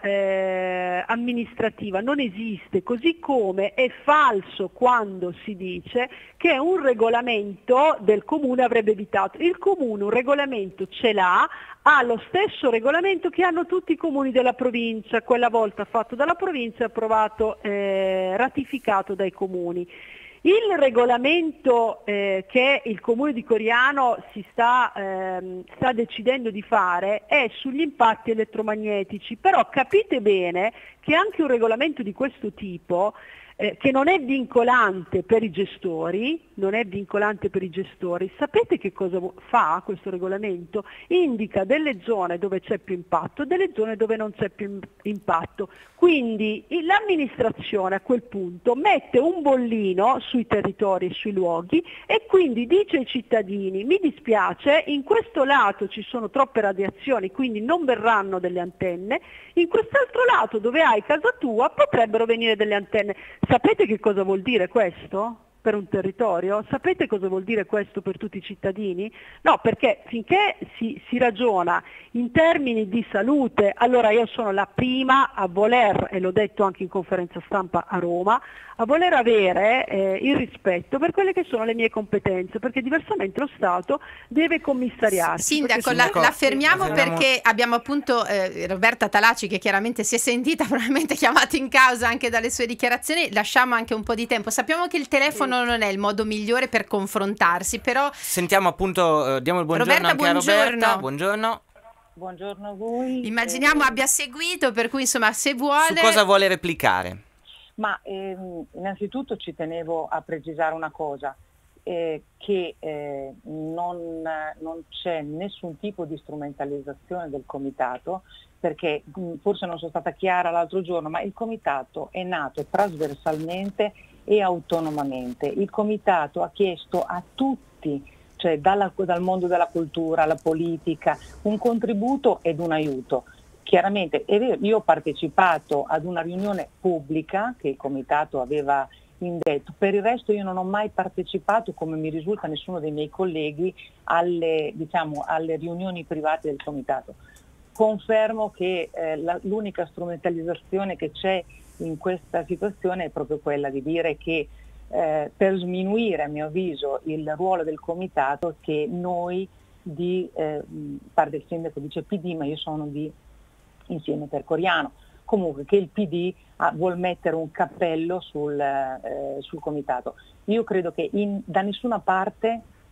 eh, amministrativa non esiste, così come è falso quando si dice che un regolamento del comune avrebbe evitato. Il comune un regolamento ce l'ha, ha lo stesso regolamento che hanno tutti i comuni della provincia, quella volta fatto dalla provincia e approvato, eh, ratificato dai comuni. Il regolamento eh, che il Comune di Coriano si sta, ehm, sta decidendo di fare è sugli impatti elettromagnetici, però capite bene che anche un regolamento di questo tipo, eh, che non è vincolante per i gestori, non è vincolante per i gestori, sapete che cosa fa questo regolamento? Indica delle zone dove c'è più impatto, delle zone dove non c'è più impatto. Quindi l'amministrazione a quel punto mette un bollino sui territori e sui luoghi e quindi dice ai cittadini: mi dispiace, in questo lato ci sono troppe radiazioni, quindi non verranno delle antenne, in quest'altro lato dove hai casa tua potrebbero venire delle antenne. Sapete che cosa vuol dire questo? Per un territorio? Sapete cosa vuol dire questo per tutti i cittadini? No, perché finché si, si ragiona in termini di salute, allora io sono la prima a voler, e l'ho detto anche in conferenza stampa a Roma, a voler avere eh, il rispetto per quelle che sono le mie competenze, perché diversamente lo Stato deve commissariarsi. Sindaco, la, la fermiamo perché abbiamo appunto eh, Roberta Talacci, che chiaramente si è sentita probabilmente chiamata in causa anche dalle sue dichiarazioni, lasciamo anche un po' di tempo. Sappiamo che il telefono non è il modo migliore per confrontarsi, però sentiamo appunto, eh, diamo il buongiorno Roberta, anche buongiorno. a Roberta. Buongiorno. Buongiorno a voi. Immaginiamo eh, abbia seguito, per cui insomma se vuole... Su cosa vuole replicare? Ma ehm, innanzitutto ci tenevo a precisare una cosa, eh, che eh, non, non c'è nessun tipo di strumentalizzazione del comitato, perché mh, forse non sono stata chiara l'altro giorno, ma il comitato è nato trasversalmente e autonomamente. Il comitato ha chiesto a tutti, cioè dalla, dal mondo della cultura, alla politica, un contributo ed un aiuto. Chiaramente è vero, io ho partecipato ad una riunione pubblica che il comitato aveva indetto, per il resto io non ho mai partecipato, come mi risulta nessuno dei miei colleghi, alle, diciamo, alle riunioni private del comitato. Confermo che eh, la, l'unica strumentalizzazione che c'è in questa situazione è proprio quella di dire che eh, per sminuire, a mio avviso, il ruolo del comitato, che noi di, eh, parte del sindaco dice P D, ma io sono di Insieme per Coriano, comunque che il P D ah, vuol mettere un cappello sul, eh, sul comitato. Io credo che in, da nessuna parte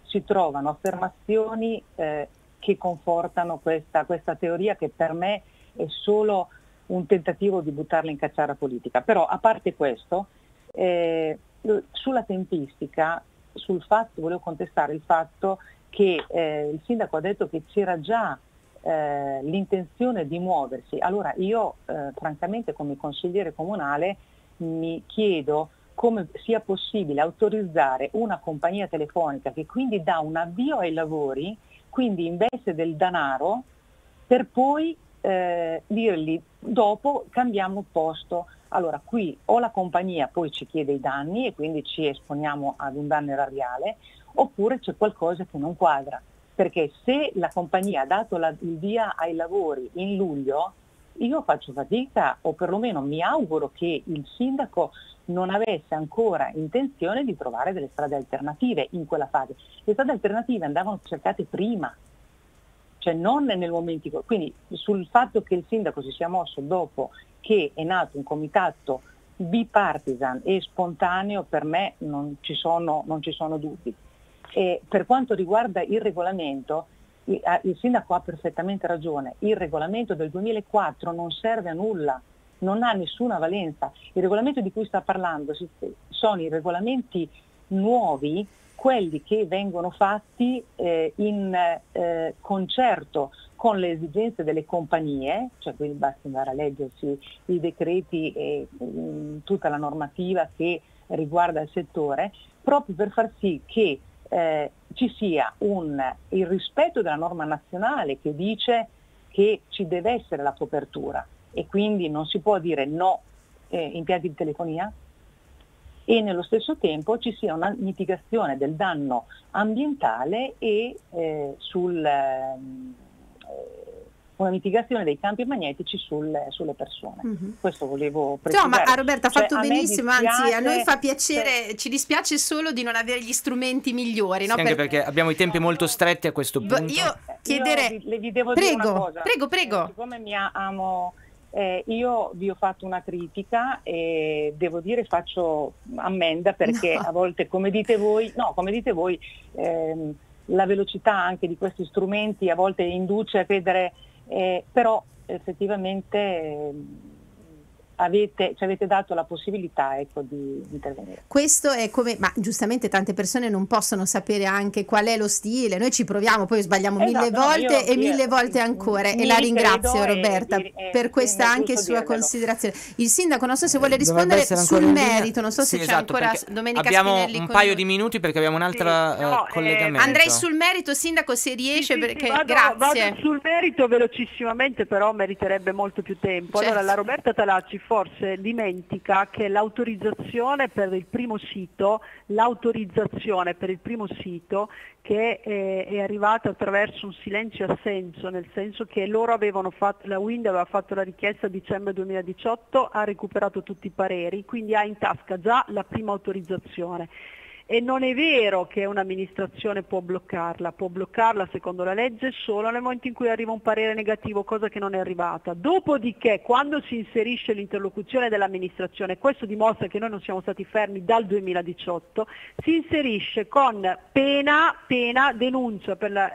si trovano affermazioni eh, che confortano questa, questa teoria che per me è solo un tentativo di buttarla in cacciara politica. Però a parte questo, eh, sulla tempistica, sul fatto, volevo contestare il fatto che eh, il sindaco ha detto che c'era già eh, l'intenzione di muoversi. Allora io eh, francamente come consigliere comunale mi chiedo come sia possibile autorizzare una compagnia telefonica che quindi dà un avvio ai lavori, quindi investe del denaro, per poi eh, dirgli dopo cambiamo posto. Allora qui o la compagnia poi ci chiede i danni e quindi ci esponiamo ad un danno erariale, oppure c'è qualcosa che non quadra, perché se la compagnia ha dato la, il via ai lavori in luglio, io faccio fatica, o perlomeno mi auguro che il sindaco non avesse ancora intenzione di trovare delle strade alternative in quella fase. Le strade alternative andavano cercate prima, cioè non nel momento in cui. Quindi sul fatto che il sindaco si sia mosso dopo che è nato un comitato bipartisan e spontaneo, per me non ci sono, non ci sono dubbi. E per quanto riguarda il regolamento, il sindaco ha perfettamente ragione, il regolamento del duemilaquattro non serve a nulla, non ha nessuna valenza. Il regolamento di cui sta parlando sono i regolamenti nuovi, quelli che vengono fatti eh, in eh, concerto con le esigenze delle compagnie, cioè quindi basta andare a leggersi i decreti e mh, tutta la normativa che riguarda il settore, proprio per far sì che eh, ci sia un, il rispetto della norma nazionale che dice che ci deve essere la copertura e quindi non si può dire no eh, impianti di telefonia, e nello stesso tempo ci sia una mitigazione del danno ambientale e eh, sul, eh, una mitigazione dei campi magnetici sul, sulle persone. Mm-hmm. Questo volevo precisare. No, ma Roberta ha fatto cioè, benissimo, dispiace, anzi a noi fa piacere, cioè, ci dispiace solo di non avere gli strumenti migliori. Sì, no? anche per... perché abbiamo i tempi molto stretti a questo punto. Io chiederei... Io vi, vi devo prego, dire una cosa. prego, prego. Eh, siccome mi amo... Eh, io vi ho fatto una critica e devo dire faccio ammenda perché no. a volte come dite voi, no, come dite voi ehm, la velocità anche di questi strumenti a volte induce a credere, eh, però effettivamente eh, avete, ci avete dato la possibilità ecco, di, di intervenire. Questo è come, ma giustamente tante persone non possono sapere anche qual è lo stile, noi ci proviamo, poi sbagliamo esatto, mille no, volte io, e io, mille volte ancora e la ringrazio Roberta e, e, per questa anche sua dirvelo. considerazione. Il sindaco non so se vuole rispondere sul merito, non so sì, se esatto, c'è ancora Domenica abbiamo Spinelli un con paio noi. di minuti perché abbiamo un altro sì, no, uh, collegamento. eh, andrei sul merito, sindaco, se riesce, sì, sì, perché sì, vado, grazie. Vado sul merito velocissimamente, però meriterebbe molto più tempo. Certo. Allora la Roberta Talacci forse dimentica che l'autorizzazione per il primo sito, l'autorizzazione per il primo sito che è, è arrivata attraverso un silenzio assenso, nel senso che loro avevano fatto, la Wind aveva fatto la richiesta a dicembre duemiladiciotto, ha recuperato tutti i pareri, quindi ha in tasca già la prima autorizzazione. E non è vero che un'amministrazione può bloccarla, può bloccarla secondo la legge solo nel momento in cui arriva un parere negativo, cosa che non è arrivata. Dopodiché, quando si inserisce l'interlocuzione dell'amministrazione, questo dimostra che noi non siamo stati fermi dal duemiladiciotto, si inserisce con pena, pena denuncia per la,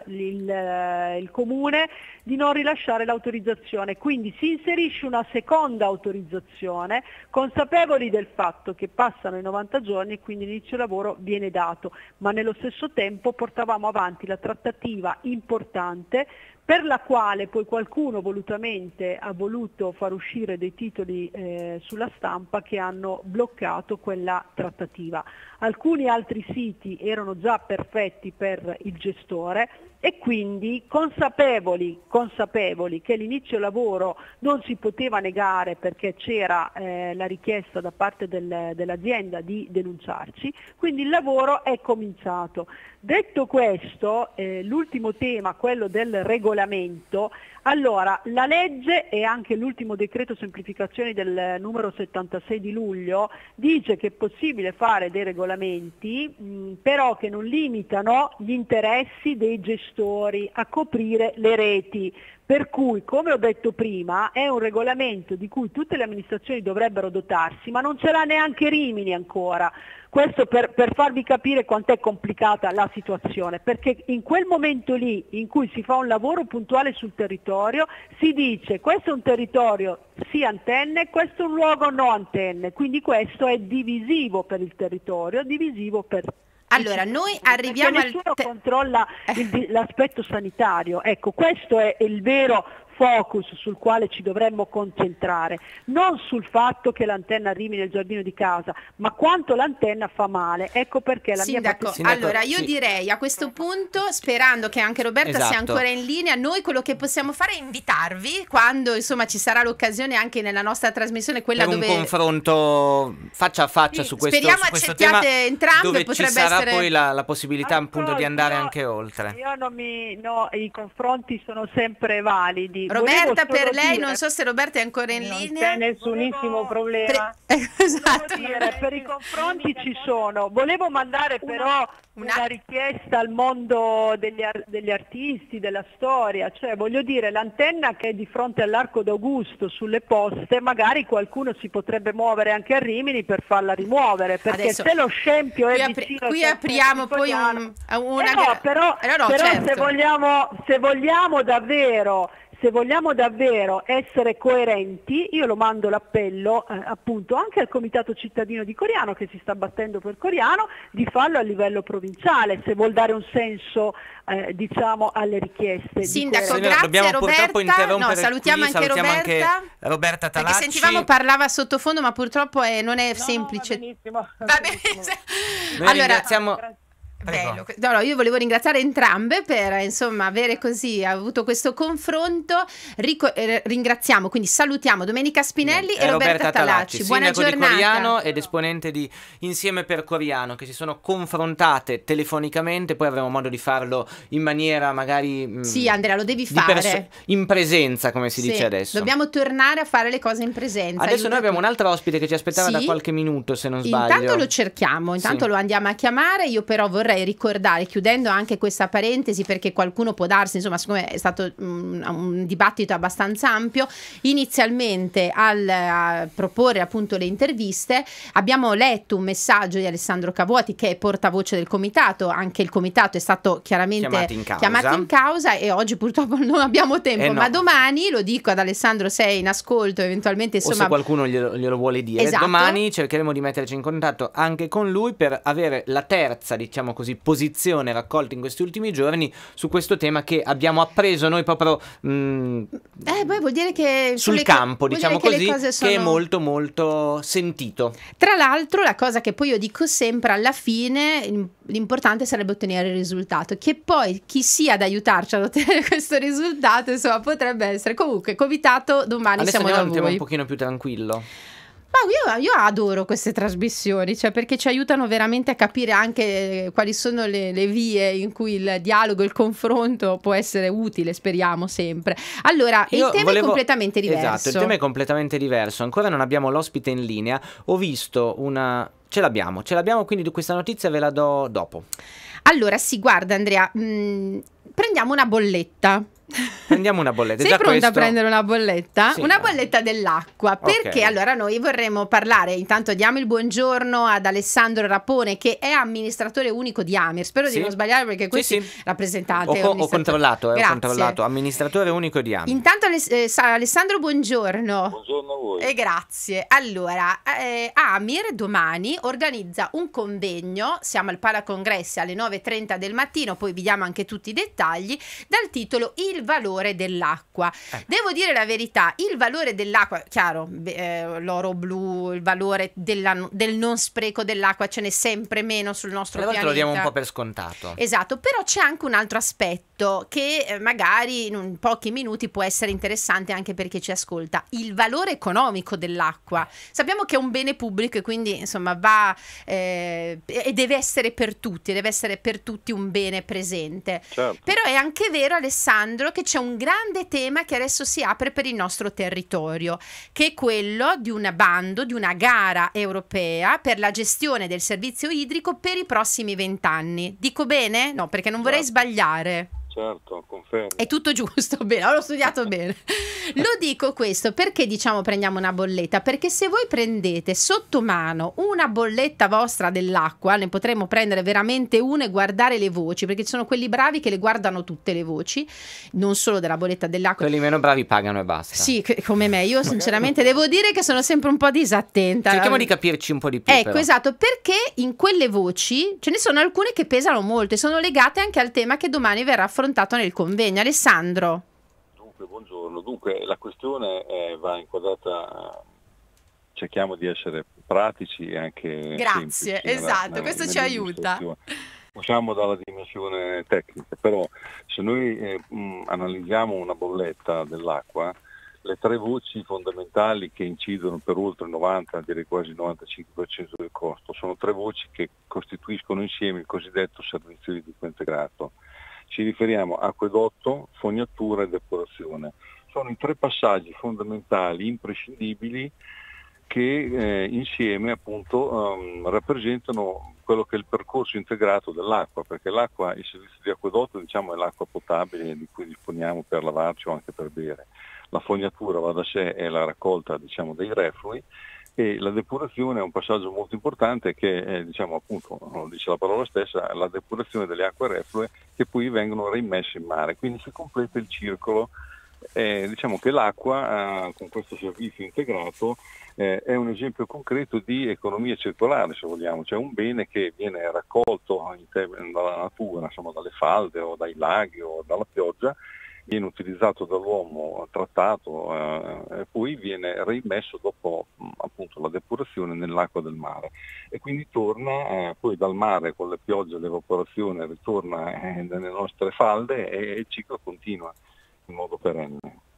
il, il comune di non rilasciare l'autorizzazione. Quindi si inserisce una seconda autorizzazione, consapevoli del fatto che passano i novanta giorni e quindi l'inizio lavoro viene dato, ma nello stesso tempo portavamo avanti la trattativa importante per la quale poi qualcuno volutamente ha voluto far uscire dei titoli eh, sulla stampa che hanno bloccato quella trattativa. Alcuni altri siti erano già perfetti per il gestore e quindi consapevoli, consapevoli che l'inizio lavoro non si poteva negare perché c'era eh, la richiesta da parte del, dell'azienda di denunciarci, quindi il lavoro è cominciato. Detto questo, eh, l'ultimo tema, quello del regolamento, allora la legge e anche l'ultimo decreto semplificazioni del numero settantasei di luglio dice che è possibile fare dei regolamenti, mh, però che non limitano gli interessi dei gestori a coprire le reti. Per cui, come ho detto prima, è un regolamento di cui tutte le amministrazioni dovrebbero dotarsi, ma non ce l'ha neanche Rimini ancora. questo per, per farvi capire quant'è complicata la situazione, perché in quel momento lì in cui si fa un lavoro puntuale sul territorio si dice questo è un territorio sì antenne, questo è un luogo no antenne, quindi questo è divisivo per il territorio, divisivo per... Allora, noi arriviamo perché nessuno al te- controlla il, l'aspetto sanitario, ecco questo è il vero focus sul quale ci dovremmo concentrare, non sul fatto che l'antenna arrivi nel giardino di casa, ma quanto l'antenna fa male. Ecco perché la Sindaco, mia Sindaco, allora io sì. direi a questo punto, sperando che anche Roberta Esatto. sia ancora in linea, noi quello che possiamo fare è invitarvi quando insomma ci sarà l'occasione anche nella nostra trasmissione, quella Per un dove confronto faccia a faccia Sì, su questo, speriamo su questo tema, accettiate entrambe, dove ci potrebbe sarà essere- poi la, la possibilità appunto di Ascolti, andare io- anche oltre. Io non mi, no, i confronti sono sempre validi. Roberta, Volevo per solo lei, dire- non so se Roberta è ancora in Non linea. c'è nessunissimo Volevo- problema. Pre- esatto. Volevo dire, per i confronti ci sono. Volevo mandare però una- una richiesta al mondo degli, ar- degli artisti, della storia, cioè voglio dire l'antenna che è di fronte all'Arco d'Augusto sulle poste, magari qualcuno si potrebbe muovere anche a Rimini per farla rimuovere, perché Adesso- se lo scempio è Qui, apri- vicino qui al apriamo Centro poi Italiano- un, una Eh no, gra- però, Eh no, no, però certo. se vogliamo, se vogliamo davvero se vogliamo davvero essere coerenti, io lo mando l'appello eh, appunto anche al Comitato Cittadino di Coriano che si sta battendo per Coriano di farlo a livello provinciale, se vuol dare un senso eh, diciamo alle richieste. di Sindaco, coerenza. grazie dobbiamo Roberta. purtroppo interrompere No, salutiamo qui, anche salutiamo Roberta. anche Roberta Perché Talacci. sentivamo parlava sottofondo, ma purtroppo è- non è No, semplice. va benissimo, va Va benissimo. bene. Noi Allora, ringraziamo. Prego. bello. No, no, io volevo ringraziare entrambe per insomma avere così avuto questo confronto. Rico- eh, ringraziamo, quindi salutiamo Domenica Spinelli e, E Roberta, Talacci. Buona sindaco di giornata. Coriano ed esponente di Insieme per Coriano, che si sono confrontate telefonicamente, poi avremo modo di farlo in maniera magari mh, Sì, Andrea, lo devi di fare. perso- in presenza, come si Sì, dice adesso. Dobbiamo tornare a fare le cose in presenza. Adesso aiuta noi abbiamo tutti. un'altra ospite che ci aspettava da Sì. qualche minuto, se non sbaglio. Intanto lo cerchiamo, intanto Sì. lo andiamo a chiamare. Io però vorrei ricordare, chiudendo anche questa parentesi, perché qualcuno può darsi, insomma, siccome è stato un, un dibattito abbastanza ampio, inizialmente al a proporre appunto le interviste abbiamo letto un messaggio di Alessandro Cavuoti, che è portavoce del comitato. Anche il comitato è stato chiaramente Chiamato in causa. chiamato in causa e oggi purtroppo non abbiamo tempo, Eh no. ma domani, lo dico ad Alessandro se è in ascolto, eventualmente O se insomma qualcuno glielo, glielo vuole dire, Esatto. domani cercheremo di metterci in contatto anche con lui per avere la terza, diciamo così, posizione raccolta in questi ultimi giorni su questo tema che abbiamo appreso noi proprio mh, Eh, poi vuol dire che sul sulle- campo, vuol diciamo dire che così, le cose sono- che è molto molto sentito. Tra l'altro, la cosa che poi io dico sempre alla fine, im- l'importante sarebbe ottenere il risultato, che poi chi sia ad aiutarci ad ottenere questo risultato, insomma, potrebbe essere. Comunque, comitato, domani Adesso siamo andiamo da a un tema voi. un pochino più tranquillo. Ma io, io adoro queste trasmissioni, cioè perché ci aiutano veramente a capire anche quali sono le, le vie in cui il dialogo, il confronto può essere utile, speriamo sempre. Allora, Io il tema volevo- è completamente diverso. Esatto, il tema è completamente diverso. Ancora non abbiamo l'ospite in linea. Ho visto una... Ce l'abbiamo, ce l'abbiamo, quindi questa notizia ve la do dopo. Allora, sì, guarda Andrea, mh, prendiamo una bolletta. Prendiamo una bolletta. Sei Già pronta questo- a prendere una bolletta? Sì. Una bolletta dell'acqua. Perché Ok. allora noi vorremmo parlare, intanto diamo il buongiorno ad Alessandro Rapone, che è amministratore unico di Amir. Spero Sì. di non sbagliare, perché Sì, questi sì. rappresentanti. Ho, ho amministratori- controllato, eh, ho Grazie. controllato. Amministratore unico di Amir. Intanto Aless- eh, sa- Alessandro, buongiorno. Buongiorno a voi. E grazie. Allora, eh, Amir domani organizza un convegno, siamo al Palacongressi alle nove e trenta del mattino, poi vi diamo anche tutti i dettagli, dal titolo Il valore dell'acqua. Eh. Devo dire la verità, il valore dell'acqua, chiaro, beh, eh, l'oro blu, il valore della- del non spreco dell'acqua, ce n'è sempre meno sul nostro Alle volte pianeta. lo diamo un po' per scontato. Esatto, però c'è anche un altro aspetto che eh, magari in un- pochi minuti può essere interessante anche per chi ci ascolta: il valore economico dell'acqua. Sappiamo che è un bene pubblico e quindi insomma va eh, e deve essere per tutti, deve essere per tutti un bene presente. Certo. Però è anche vero, Alessandro, che c'è un grande tema che adesso si apre per il nostro territorio, che è quello di un bando, di una gara europea per la gestione del servizio idrico per i prossimi vent'anni. Dico bene? No, perché non vorrei Certo. sbagliare. certo, confermo. È tutto giusto, bene, l'ho studiato bene. Lo dico questo perché diciamo prendiamo una bolletta, perché se voi prendete sotto mano una bolletta vostra dell'acqua, ne potremmo prendere veramente una e guardare le voci, perché ci sono quelli bravi che le guardano tutte le voci, non solo della bolletta dell'acqua. Quelli meno bravi pagano e basta. Sì, che- come me, io sinceramente devo dire che sono sempre un po' disattenta. Cerchiamo di capirci un po' di più. Ecco, però. esatto, perché in quelle voci ce ne sono alcune che pesano molto e sono legate anche al tema che domani verrà affrontato nel convegno. Alessandro. Dunque, buongiorno. Dunque, la questione eh, va inquadrata, cerchiamo di essere pratici e anche Grazie, semplici esatto, nella- questo nella ci aiuta. illustrazione. Usciamo dalla dimensione tecnica, però se noi eh, mh, analizziamo una bolletta dell'acqua, le tre voci fondamentali che incidono per oltre il novanta, direi quasi il novantacinque per cento del costo, sono tre voci che costituiscono insieme il cosiddetto servizio idrico integrato. Ci riferiamo a acquedotto, fognatura e depurazione. Sono i tre passaggi fondamentali, imprescindibili, che eh, insieme appunto um, rappresentano quello che è il percorso integrato dell'acqua, perché l'acqua, il servizio di acquedotto, diciamo, è l'acqua potabile di cui disponiamo per lavarci o anche per bere. La fognatura, va da sé, è la raccolta, diciamo, dei reflui, e la depurazione è un passaggio molto importante che è, diciamo, appunto, lo dice la parola stessa, la depurazione delle acque reflue che poi vengono reimmesse in mare, quindi si completa il circolo. Eh, diciamo che l'acqua eh, con questo servizio integrato eh, è un esempio concreto di economia circolare, se vogliamo, cioè un bene che viene raccolto in te- dalla natura, insomma dalle falde o dai laghi o dalla pioggia, viene utilizzato dall'uomo, trattato eh, e poi viene reimmesso dopo mh, appunto la depurazione nell'acqua del mare e quindi torna eh, poi dal mare con le piogge, l'evaporazione ritorna eh, nelle nostre falde e il ciclo continua in modo perenne.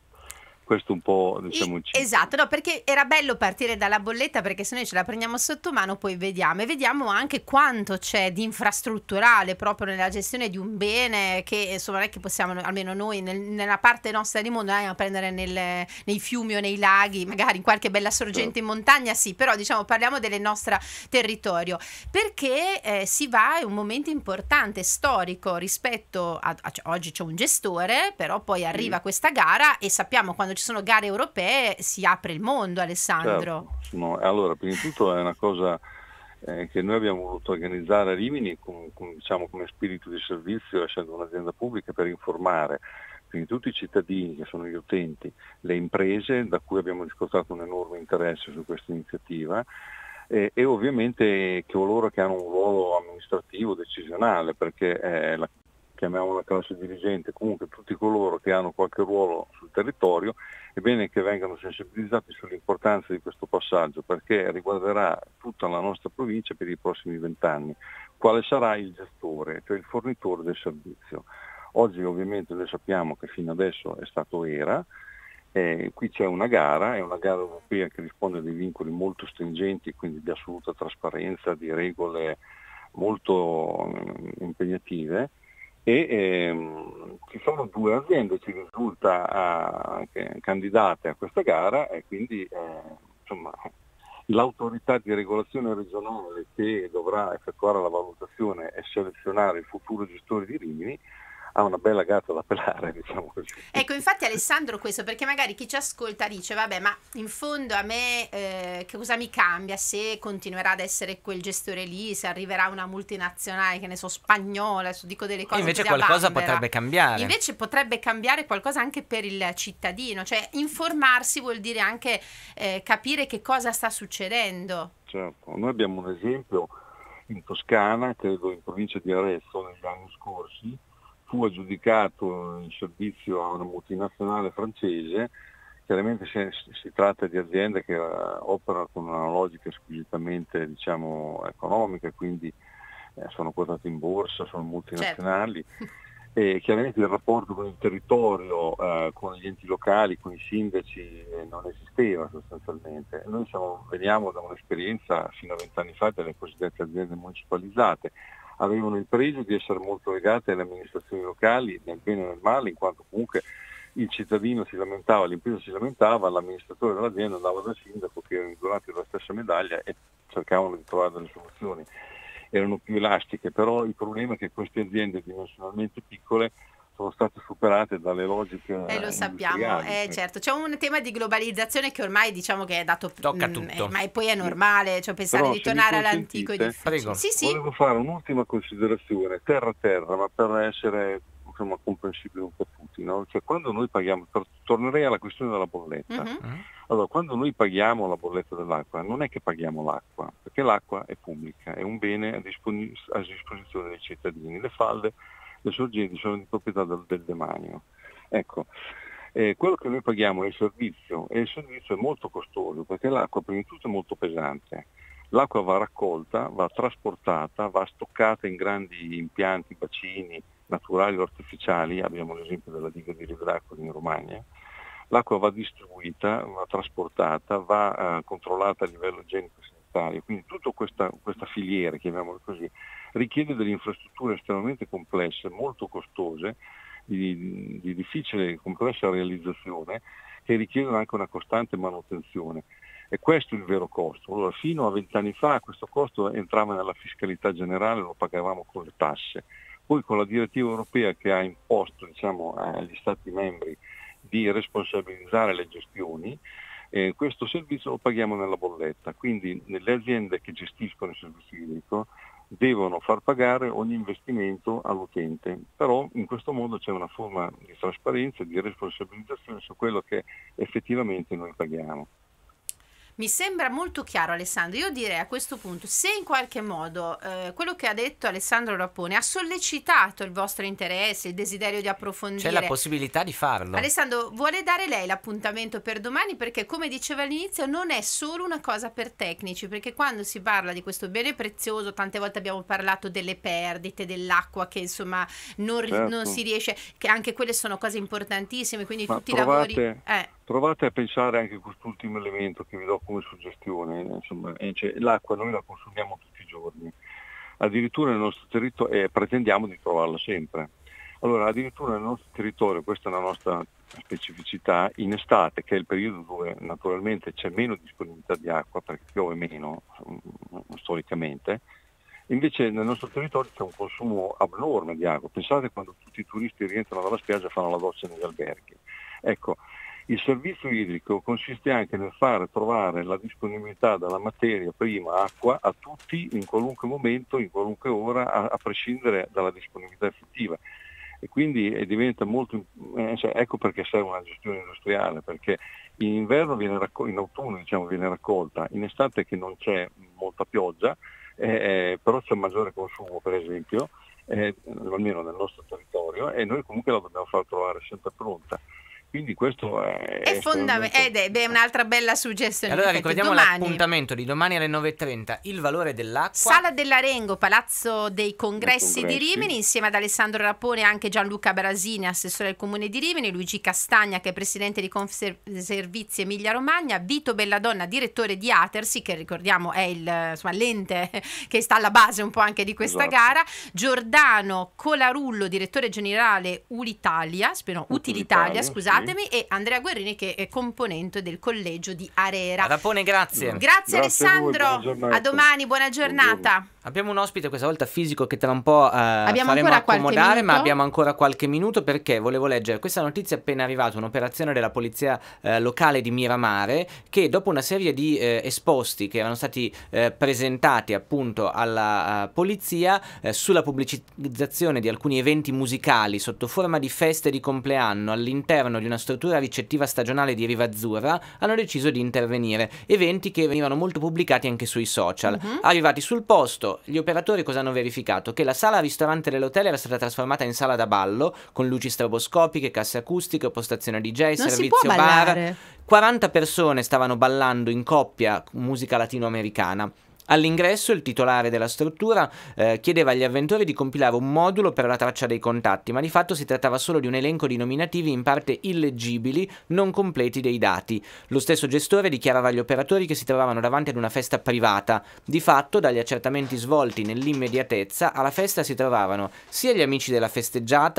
Questo un po', diciamo, I- esatto, no, perché era bello partire dalla bolletta, perché se noi ce la prendiamo sotto mano poi vediamo e vediamo anche quanto c'è di infrastrutturale proprio nella gestione di un bene che insomma non è che possiamo, almeno noi nel- nella parte nostra di mondo, andiamo a prendere nel- nei fiumi o nei laghi, magari in qualche bella sorgente in montagna, sì, però diciamo parliamo del nostro territorio, perché eh, si va, è un momento importante, storico rispetto a, a- cioè, oggi c'è un gestore, però poi arriva questa gara e sappiamo quando ci sono gare europee si apre il mondo, Alessandro. Certo, no, allora, prima di tutto è una cosa eh, che noi abbiamo voluto organizzare a Rimini con, con, diciamo, come spirito di servizio, essendo un'azienda pubblica, per informare quindi tutti i cittadini che sono gli utenti, le imprese da cui abbiamo riscontrato un enorme interesse su questa iniziativa eh, e ovviamente coloro che hanno un ruolo amministrativo decisionale, perché eh, la chiamiamola classe dirigente, comunque tutti coloro che hanno qualche ruolo sul territorio, è bene che vengano sensibilizzati sull'importanza di questo passaggio, perché riguarderà tutta la nostra provincia per i prossimi vent'anni. Quale sarà il gestore, cioè il fornitore del servizio? Oggi ovviamente noi sappiamo che fino adesso è stato ERA, eh, qui c'è una gara, è una gara europea che risponde a dei vincoli molto stringenti, quindi di assoluta trasparenza, di regole molto eh, impegnative, e ehm, ci sono due aziende, ci risulta eh, che, candidate a questa gara e quindi eh, insomma, l'autorità di regolazione regionale che dovrà effettuare la valutazione e selezionare il futuro gestore di Rimini ha una bella gatta da pelare, diciamo così. Ecco, infatti Alessandro questo, perché magari chi ci ascolta dice vabbè, ma in fondo a me eh, che cosa mi cambia se continuerà ad essere quel gestore lì, se arriverà una multinazionale, che ne so, spagnola, adesso dico delle cose Invece così a qualcosa vanvera. potrebbe cambiare. Invece potrebbe cambiare qualcosa anche per il cittadino, cioè informarsi vuol dire anche eh, capire che cosa sta succedendo. Certo, noi abbiamo un esempio in Toscana, credo in provincia di Arezzo negli anni scorsi, fu aggiudicato in servizio a una multinazionale francese. Chiaramente si, si tratta di aziende che uh, operano con una logica squisitamente, diciamo, economica, quindi eh, sono quotate in borsa, sono multinazionali. Certo. E chiaramente il rapporto con il territorio, eh, con gli enti locali, con i sindaci eh, non esisteva sostanzialmente. Noi siamo, veniamo da un'esperienza fino a vent'anni fa delle cosiddette aziende municipalizzate. Avevano il pregio di essere molto legate alle amministrazioni locali nel bene e nel male, in quanto comunque il cittadino si lamentava, l'impresa si lamentava, l'amministratore dell'azienda andava dal sindaco, che erano durati la stessa medaglia, e cercavano di trovare delle soluzioni. Erano più elastiche, però il problema è che queste aziende dimensionalmente piccole sono state superate dalle logiche Eh, lo sappiamo, industriali. eh, certo. C'è un tema di globalizzazione che ormai diciamo che è dato Tocca mm, tutto. eh, ma poi è normale, cioè pensare Però, di se mi tornare all'antico è consentite, difficile. Prego. Sì, sì. Volevo fare un'ultima considerazione, terra terra, ma per essere insomma comprensibile un po' tutti, no? Cioè quando noi paghiamo, per- tornerei alla questione della bolletta. Mhm. Mm? Allora, quando noi paghiamo la bolletta dell'acqua, non è che paghiamo l'acqua, perché l'acqua è pubblica, è un bene a, disponi- a disposizione dei cittadini. Le falde, le sorgenti sono di proprietà del, del demanio. Ecco, eh, quello che noi paghiamo è il servizio, e il servizio è molto costoso, perché l'acqua prima di tutto è molto pesante. L'acqua va raccolta, va trasportata, va stoccata in grandi impianti, bacini naturali o artificiali, abbiamo l'esempio della diga di Rivracoli in Romagna. L'acqua va distribuita, va trasportata, va eh, controllata a livello igienico-sanitario, quindi tutta questa, questa filiera, chiamiamola così, richiede delle infrastrutture estremamente complesse, molto costose, di, di difficile e complessa realizzazione, che richiedono anche una costante manutenzione. E questo è il vero costo. Allora, fino a vent'anni fa questo costo entrava nella fiscalità generale, lo pagavamo con le tasse. Poi con la direttiva europea che ha imposto, diciamo, agli Stati membri di responsabilizzare le gestioni, eh, questo servizio lo paghiamo nella bolletta, quindi le aziende che gestiscono il servizio idrico devono far pagare ogni investimento all'utente, però in questo modo c'è una forma di trasparenza e di responsabilizzazione su quello che effettivamente noi paghiamo. Mi sembra molto chiaro, Alessandro. Io direi a questo punto, se in qualche modo eh, quello che ha detto Alessandro Rapone ha sollecitato il vostro interesse, il desiderio di approfondire, C'è la possibilità di farlo. Alessandro, vuole dare lei l'appuntamento per domani? Perché come diceva all'inizio non è solo una cosa per tecnici, perché quando si parla di questo bene prezioso, tante volte abbiamo parlato delle perdite, dell'acqua che insomma non, ri- Certo. non si riesce, che anche quelle sono cose importantissime, quindi Ma tutti i provate- lavori... Eh. Provate a pensare anche a quest'ultimo elemento che vi do come suggestione, insomma, eh, cioè, l'acqua noi la consumiamo tutti i giorni, addirittura nel nostro territorio, e pretendiamo di trovarla sempre. Allora, addirittura nel nostro territorio, questa è la nostra specificità, in estate, che è il periodo dove naturalmente c'è meno disponibilità di acqua, perché piove meno mm, storicamente, invece nel nostro territorio c'è un consumo abnorme di acqua. Pensate quando tutti i turisti rientrano dalla spiaggia e fanno la doccia negli alberghi. Ecco, il servizio idrico consiste anche nel fare trovare la disponibilità della materia prima, acqua, a tutti in qualunque momento, in qualunque ora, a, a prescindere dalla disponibilità effettiva. E quindi eh, diventa molto, eh, cioè, ecco perché serve una gestione industriale, perché in inverno viene raccol- in autunno diciamo, viene raccolta, in estate che non c'è molta pioggia, eh, però c'è maggiore consumo per esempio, eh, almeno nel nostro territorio, e noi comunque la dobbiamo far trovare sempre pronta. Quindi questo è, È fondamentale ed è, beh, è un'altra bella suggestione. Allora in effetti. ricordiamo Domani, l'appuntamento di domani alle nove e trenta, il valore dell'acqua. Sala dell'Arengo, Palazzo dei Congressi, Dei di Congressi. Rimini, insieme ad Alessandro Rapone e anche Gianluca Brasini, assessore del Comune di Rimini, Luigi Castagna che è presidente di Confservizi Emilia Romagna, Vito Belladonna, direttore di Atersi, che ricordiamo è il, insomma, l'ente che sta alla base un po' anche di questa Esatto. gara, Giordano Colarullo, direttore generale Ulitalia, spero, Utilitalia, Utilitalia, scusatemi, e Andrea Guerrini che è componente del collegio di Arera. Rapone, grazie. Grazie, Grazie a voi, Alessandro, buona giornata. a domani, buona giornata. Abbiamo un ospite questa volta fisico che tra un po' eh, faremo ancora qualche accomodare, minuto? ma abbiamo ancora qualche minuto perché volevo leggere questa notizia appena arrivata, un'operazione della polizia eh, locale di Miramare che dopo una serie di eh, esposti che erano stati eh, presentati appunto alla uh, polizia eh, sulla pubblicizzazione di alcuni eventi musicali sotto forma di feste di compleanno all'interno di una struttura ricettiva stagionale di Riva Azzurra, hanno deciso di intervenire, eventi che venivano molto pubblicati anche sui social. Mhm. Arrivati sul posto, gli operatori cosa hanno verificato? Che la sala ristorante dell'hotel era stata trasformata in sala da ballo con luci stroboscopiche, casse acustiche, postazione D J, Non si servizio può bar. ballare. quaranta persone stavano ballando in coppia musica latinoamericana. All'ingresso il titolare della struttura eh, chiedeva agli avventori di compilare un modulo per la traccia dei contatti, ma di fatto si trattava solo di un elenco di nominativi in parte illeggibili, non completi dei dati. Lo stesso gestore dichiarava agli operatori che si trovavano davanti ad una festa privata. Di fatto, dagli accertamenti svolti nell'immediatezza, alla festa si trovavano sia gli amici della festeggiata,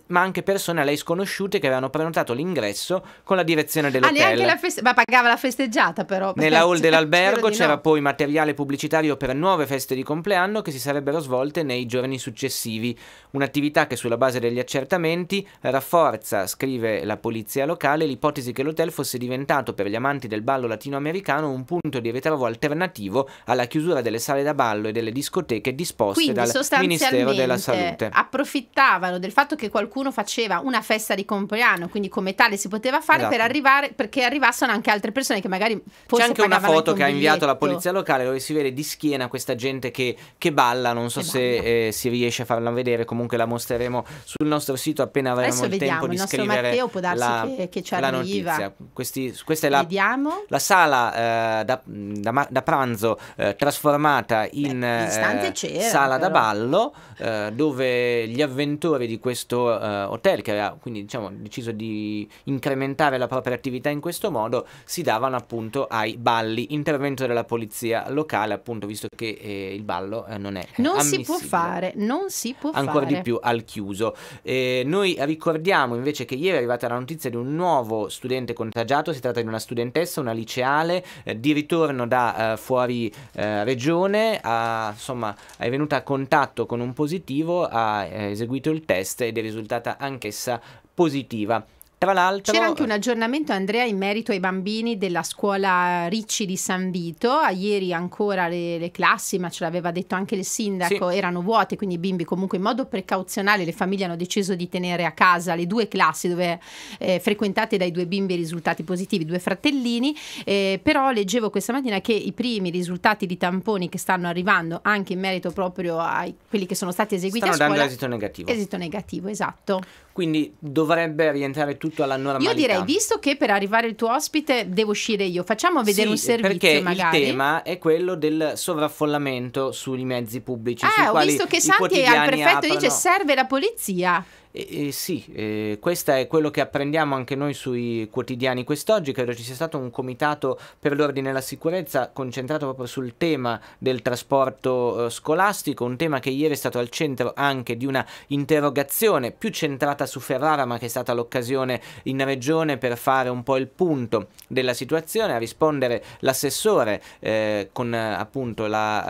ma anche persone a lei sconosciute che avevano prenotato l'ingresso con la direzione Ah, dell'hotel. neanche la feste... Ma pagava la festeggiata però. Nella hall dell'albergo Spero di c'era no. poi materiale pubblicitario per nuove feste di compleanno che si sarebbero svolte nei giorni successivi. Un'attività che sulla base degli accertamenti rafforza, scrive la polizia locale, l'ipotesi che l'hotel fosse diventato per gli amanti del ballo latinoamericano un punto di ritrovo alternativo alla chiusura delle sale da ballo e delle discoteche disposte Quindi dal Ministero della Salute. approfittavano del fatto che qualcuno faceva una festa di compleanno, quindi come tale si poteva fare, Esatto. per arrivare, perché arrivassero anche altre persone che magari forse C'è anche una pagavano foto anche che ha un inviato la biglietto. polizia locale dove si vede di schiena questa gente che, che balla, non so Che se balla. eh, si riesce a farla vedere, comunque la mostreremo sul nostro sito appena avremo Adesso il vediamo, tempo il di nostro scrivere Matteo può darsi la, che- che ci la arriva. notizia. Questi, questa è la, Vediamo. la sala eh, da, da ma- da pranzo eh, trasformata in Beh, l'istante eh, c'era, sala da però. ballo eh, dove gli avventori di questo eh, hotel, che aveva quindi diciamo deciso di incrementare la propria attività in questo modo, si davano appunto ai balli. Intervento della polizia locale, appunto, visto che eh, il ballo eh, non è Non si ammissibile. può fare, non si può Ancora fare. di più al chiuso. Eh, noi ricordiamo invece che ieri è arrivata la notizia di un nuovo studente contagiato. Si tratta di una studentessa, una liceale eh, di ritorno da eh, fuori eh, regione. Ha, insomma, è venuta a contatto con un positivo, ha eh, eseguito il test ed è risultata anch'essa positiva. Tra l'altro C'era anche un aggiornamento, Andrea, in merito ai bambini della scuola Ricci di San Vito. A ieri ancora le, le classi, ma ce l'aveva detto anche il sindaco, Sì. erano vuote, quindi i bimbi comunque in modo precauzionale le famiglie hanno deciso di tenere a casa le due classi dove eh, frequentate dai due bimbi risultati positivi, due fratellini, eh, però leggevo questa mattina che i primi risultati di tamponi che stanno arrivando anche in merito proprio a quelli che sono stati eseguiti stanno a dando scuola, esito negativo. esito negativo, esatto. Quindi dovrebbe rientrare tutto alla normalità. Io direi, visto che per arrivare il tuo ospite devo uscire io, facciamo vedere Sì, un servizio perché magari. il tema è quello del sovraffollamento sui mezzi pubblici. sui Ah, ho quali visto che i Santi al quotidiani prefetto aprono- dice serve la polizia. Eh, eh, sì, eh, questo è quello che apprendiamo anche noi sui quotidiani quest'oggi. Credo ci sia stato un comitato per l'ordine e la sicurezza concentrato proprio sul tema del trasporto eh, scolastico, un tema che ieri è stato al centro anche di una interrogazione più centrata su Ferrara, ma che è stata l'occasione in regione per fare un po' il punto della situazione. A rispondere l'assessore eh, con eh, appunto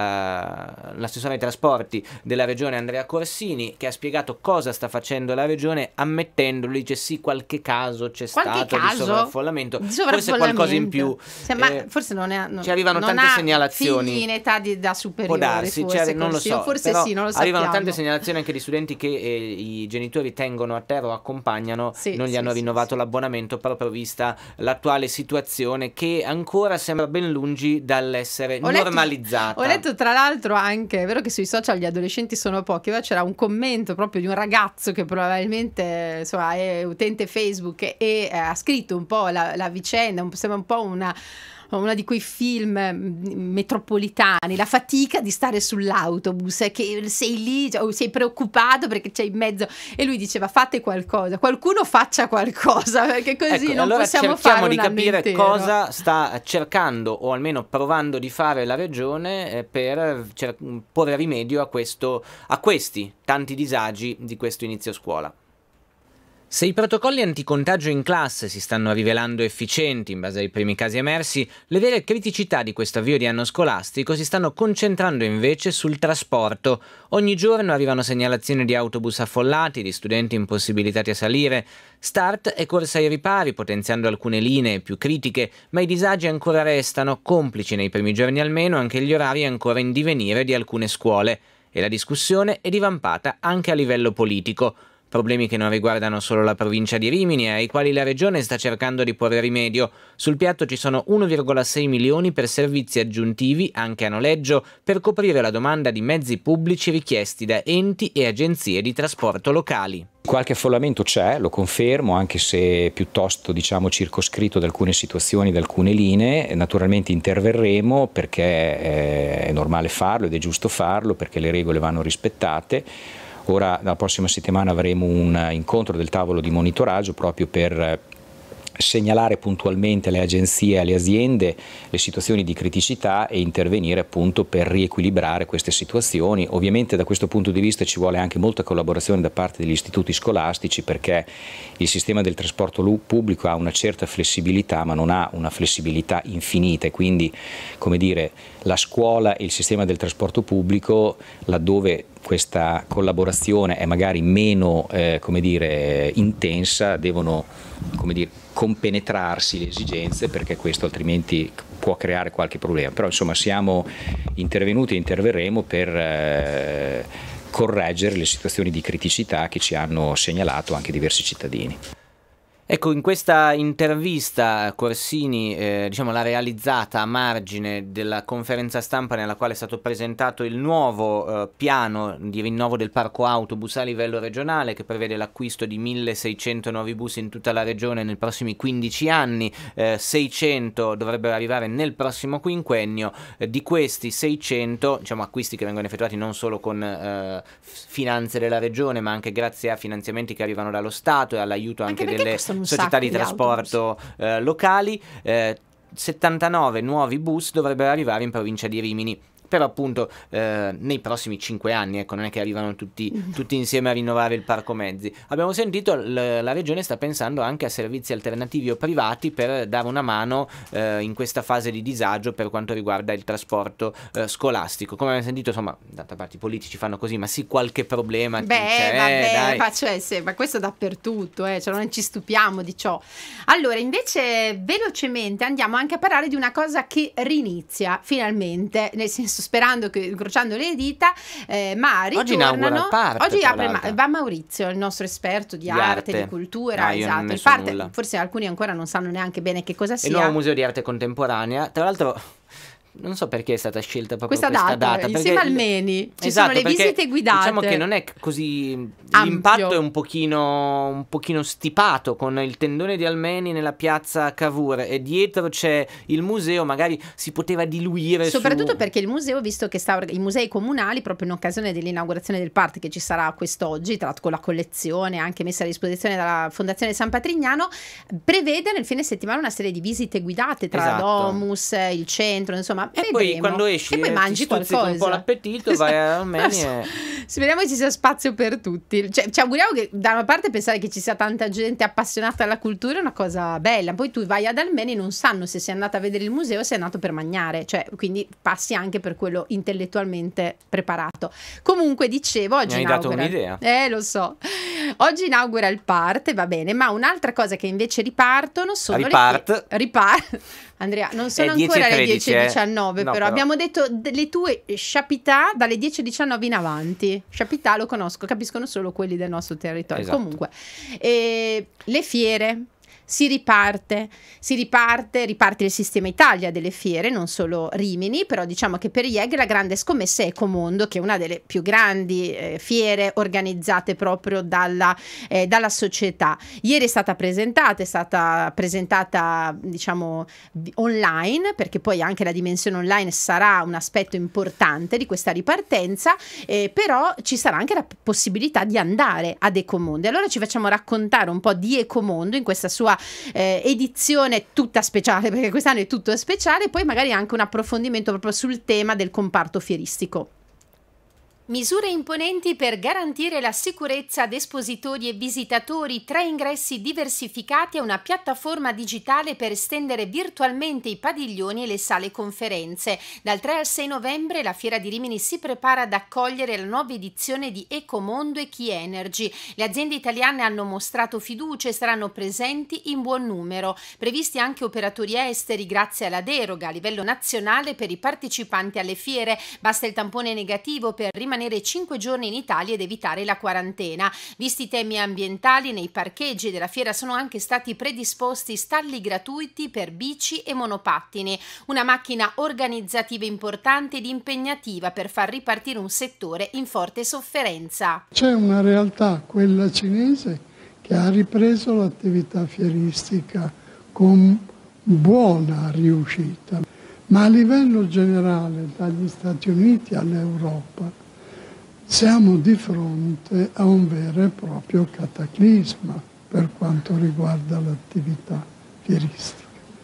la, eh, l'assessore ai trasporti della regione Andrea Corsini, che ha spiegato cosa sta facendo la regione, ammettendo, lui dice sì, qualche caso c'è Qualche stato caso? di sovraffollamento, Di forse qualcosa in più. Sì, ma Eh, forse non è, non, ci arrivano non tante ha segnalazioni. figli in età di, da Può superiore, darsi, forse, cioè, non lo Corsino. so, forse però sì, non lo arrivano sappiamo. tante segnalazioni anche di studenti che eh, i genitori tengono a terra o accompagnano, Sì, non gli sì, hanno sì, rinnovato sì. l'abbonamento proprio vista l'attuale situazione che ancora sembra ben lungi dall'essere Ho letto- normalizzata. Ho letto tra l'altro anche, è vero che sui social gli adolescenti sono pochi, ma c'era un commento proprio di un ragazzo che probabilmente insomma è utente Facebook e, e eh, ha scritto un po' la, la vicenda, un, sembra un po' una uno di quei film mm, metropolitani, la fatica di stare sull'autobus, eh, che sei lì o sei preoccupato perché c'è in mezzo, e lui diceva fate qualcosa, qualcuno faccia qualcosa, perché così Ecco, non allora possiamo cerchiamo fare di un anno capire intero. cosa sta cercando o almeno provando di fare la regione eh, per cer- porre rimedio a questo, a questi tanti disagi di questo inizio scuola. Se i protocolli anticontagio in classe si stanno rivelando efficienti in base ai primi casi emersi, le vere criticità di questo avvio di anno scolastico si stanno concentrando invece sul trasporto. Ogni giorno arrivano segnalazioni di autobus affollati, di studenti impossibilitati a salire. Start è corsa ai ripari, potenziando alcune linee più critiche, ma i disagi ancora restano, complici nei primi giorni almeno anche gli orari ancora in divenire di alcune scuole. E la discussione è divampata anche a livello politico. Problemi che non riguardano solo la provincia di Rimini e ai quali la regione sta cercando di porre rimedio. Sul piatto ci sono uno virgola sei milioni per servizi aggiuntivi, anche a noleggio, per coprire la domanda di mezzi pubblici richiesti da enti e agenzie di trasporto locali. Qualche affollamento c'è, lo confermo, anche se piuttosto diciamo circoscritto da alcune situazioni, da alcune linee. Naturalmente interverremo perché è normale farlo ed è giusto farlo perché le regole vanno rispettate. Ora, la prossima settimana avremo un incontro del tavolo di monitoraggio proprio per segnalare puntualmente alle agenzie e alle aziende le situazioni di criticità e intervenire appunto per riequilibrare queste situazioni. Ovviamente da questo punto di vista ci vuole anche molta collaborazione da parte degli istituti scolastici, perché il sistema del trasporto pubblico ha una certa flessibilità ma non ha una flessibilità infinita, e quindi, come dire, la scuola e il sistema del trasporto pubblico, laddove questa collaborazione è magari meno eh, come dire, intensa, devono, come dire, compenetrarsi le esigenze, perché questo altrimenti può creare qualche problema. Però insomma siamo intervenuti e interverremo per eh, correggere le situazioni di criticità che ci hanno segnalato anche diversi cittadini. Ecco, in questa intervista Corsini eh, diciamo, l'ha realizzata a margine della conferenza stampa nella quale è stato presentato il nuovo eh, piano di rinnovo del parco autobus a livello regionale, che prevede l'acquisto di milleseicento nuovi bus in tutta la regione nei prossimi quindici anni, eh, seicento dovrebbero arrivare nel prossimo quinquennio. Eh, di questi seicento, diciamo, acquisti che vengono effettuati non solo con eh, finanze della regione, ma anche grazie a finanziamenti che arrivano dallo Stato e all'aiuto anche, anche delle società di trasporto eh, locali. eh, settantanove nuovi bus dovrebbero arrivare in provincia di Rimini, però appunto eh, nei prossimi cinque anni, ecco, non è che arrivano tutti, tutti insieme a rinnovare il parco mezzi. Abbiamo sentito l- la regione sta pensando anche a servizi alternativi o privati per dare una mano eh, in questa fase di disagio per quanto riguarda il trasporto eh, scolastico. Come abbiamo sentito, insomma, d'altra parte i politici fanno così, ma sì, qualche problema beh c'è, vabbè, dai. Ma, cioè, sì, ma questo dappertutto, eh, cioè non ci stupiamo di ciò. Allora invece velocemente andiamo anche a parlare di una cosa che rinizia finalmente, nel senso, sperando che, incrociando le dita, eh, ma ritornano. Oggi inaugura il Parte, oggi apre ma, va Maurizio, il nostro esperto di, di arte, arte, di cultura, no, esatto. Il so Parte, nulla. forse alcuni ancora non sanno neanche bene che cosa sia. Il nuovo museo di arte contemporanea, tra l'altro. Non so perché è stata scelta proprio questa, questa data, data insieme al Meni ci esatto, sono le visite guidate. Diciamo che non è così ampio. L'impatto è un pochino un pochino stipato, con il tendone di Almeni nella piazza Cavour e dietro c'è il museo, magari si poteva diluire soprattutto su... perché il museo, visto che sta i musei comunali, proprio in occasione dell'inaugurazione del Parte che ci sarà quest'oggi, tra l'altro con la collezione anche messa a disposizione dalla Fondazione San Patrignano, prevede nel fine settimana una serie di visite guidate tra esatto. Domus, il centro, insomma, e vedremo. poi quando esci e poi mangi qualcosa, un po' l'appetito, esatto. vai a Almeni e... speriamo che ci sia spazio per tutti, cioè, ci auguriamo che da una parte pensare che ci sia tanta gente appassionata alla cultura è una cosa bella, poi tu vai ad Almeni e non sanno se sei andata a vedere il museo o sei andato per mangiare, cioè quindi passi anche per quello intellettualmente preparato. Comunque dicevo, oggi mi hai inaugura... dato un'idea. Eh lo so, oggi inaugura il Parte, va bene, ma un'altra cosa che invece ripartono sono Ripart. le fie- Ripart. Andrea, non sono eh, ancora le dieci dieci e diciannove, eh. no, però. però abbiamo detto le tue sciapità dalle dieci e diciannove in avanti. Sciapità lo conosco, capiscono solo quelli del nostro territorio. Esatto. Comunque, eh, le fiere. Si riparte, si riparte, riparte il sistema Italia delle fiere, non solo Rimini, però diciamo che per I E G la grande scommessa è Ecomondo, che è una delle più grandi eh, fiere organizzate proprio dalla, eh, dalla società. Ieri è stata presentata, è stata presentata diciamo online, perché poi anche la dimensione online sarà un aspetto importante di questa ripartenza, eh, però ci sarà anche la possibilità di andare ad Ecomondo. E allora ci facciamo raccontare un po' di Ecomondo in questa sua Eh, edizione tutta speciale, perché quest'anno è tutto speciale, e poi magari anche un approfondimento proprio sul tema del comparto fieristico. Misure imponenti per garantire la sicurezza ad espositori e visitatori, tre ingressi diversificati e una piattaforma digitale per estendere virtualmente i padiglioni e le sale conferenze. Dal tre al sei novembre la Fiera di Rimini si prepara ad accogliere la nuova edizione di Ecomondo e Key Energy. Le aziende italiane hanno mostrato fiducia e saranno presenti in buon numero. Previsti anche operatori esteri grazie alla deroga a livello nazionale per i partecipanti alle fiere. Basta il tampone negativo per rimanere cinque giorni in Italia ed evitare la quarantena. Visti i temi ambientali, nei parcheggi della fiera sono anche stati predisposti stalli gratuiti per bici e monopattini. Una macchina organizzativa importante ed impegnativa per far ripartire un settore in forte sofferenza. C'è una realtà, quella cinese, che ha ripreso l'attività fieristica con buona riuscita, ma a livello generale, dagli Stati Uniti all'Europa, siamo di fronte a un vero e proprio cataclisma per quanto riguarda l'attività fieristica.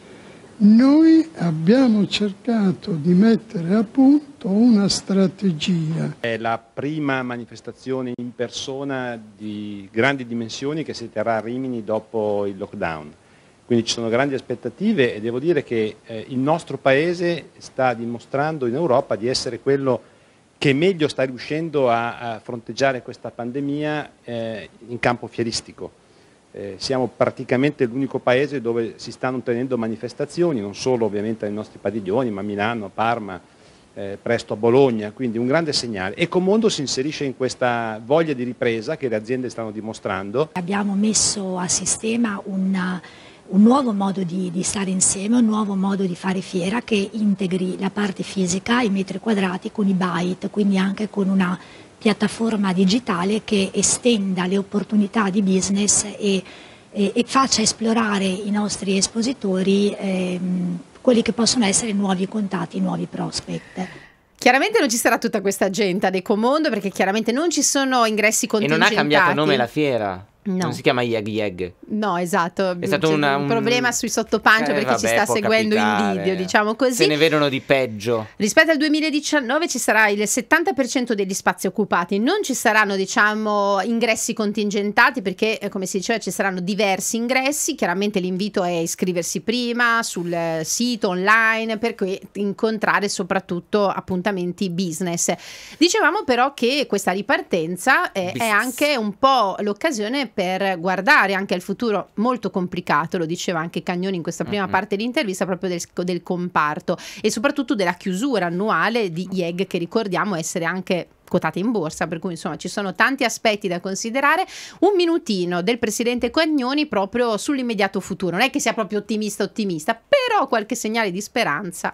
Noi abbiamo cercato di mettere a punto una strategia. È la prima manifestazione in persona di grandi dimensioni che si terrà a Rimini dopo il lockdown. Quindi ci sono grandi aspettative e devo dire che eh, il nostro Paese sta dimostrando in Europa di essere quello che meglio sta riuscendo a, a fronteggiare questa pandemia eh, in campo fieristico. Eh, siamo praticamente l'unico paese dove si stanno tenendo manifestazioni, non solo ovviamente ai nostri padiglioni, ma a Milano, a Parma, eh, presto a Bologna, quindi un grande segnale. Ecomondo si inserisce in questa voglia di ripresa che le aziende stanno dimostrando. Abbiamo messo a sistema una, un nuovo modo di, di stare insieme, un nuovo modo di fare fiera che integri la parte fisica, i metri quadrati con i byte, quindi anche con una piattaforma digitale che estenda le opportunità di business e, e, e faccia esplorare i nostri espositori ehm, quelli che possono essere nuovi contatti, nuovi prospect. Chiaramente non ci sarà tutta questa gente ad Ecomondo perché chiaramente non ci sono ingressi E contingentati. non ha cambiato nome la fiera. No. Non si chiama Yeg Yeg. No, esatto. È stato C'è una- un un- problema sui sottopancia Eh, perché ci vabbè, sta può seguendo capitare. in video, diciamo così. Se ne vedono di peggio. Rispetto al duemiladiciannove ci sarà il settanta per cento degli spazi occupati, non ci saranno diciamo ingressi contingentati perché eh, come si diceva ci saranno diversi ingressi, chiaramente l'invito è iscriversi prima sul eh, sito online per cui incontrare soprattutto appuntamenti business. Dicevamo però che questa ripartenza eh, è Business. anche un po' l'occasione per guardare anche al futuro molto complicato, lo diceva anche Cagnoni in questa prima Mhm. parte dell'intervista proprio del, del comparto e soprattutto della chiusura annuale di Yeg che ricordiamo essere anche quotata in borsa, per cui insomma ci sono tanti aspetti da considerare. Un minutino del presidente Cagnoni proprio sull'immediato futuro, non è che sia proprio ottimista ottimista, però qualche segnale di speranza.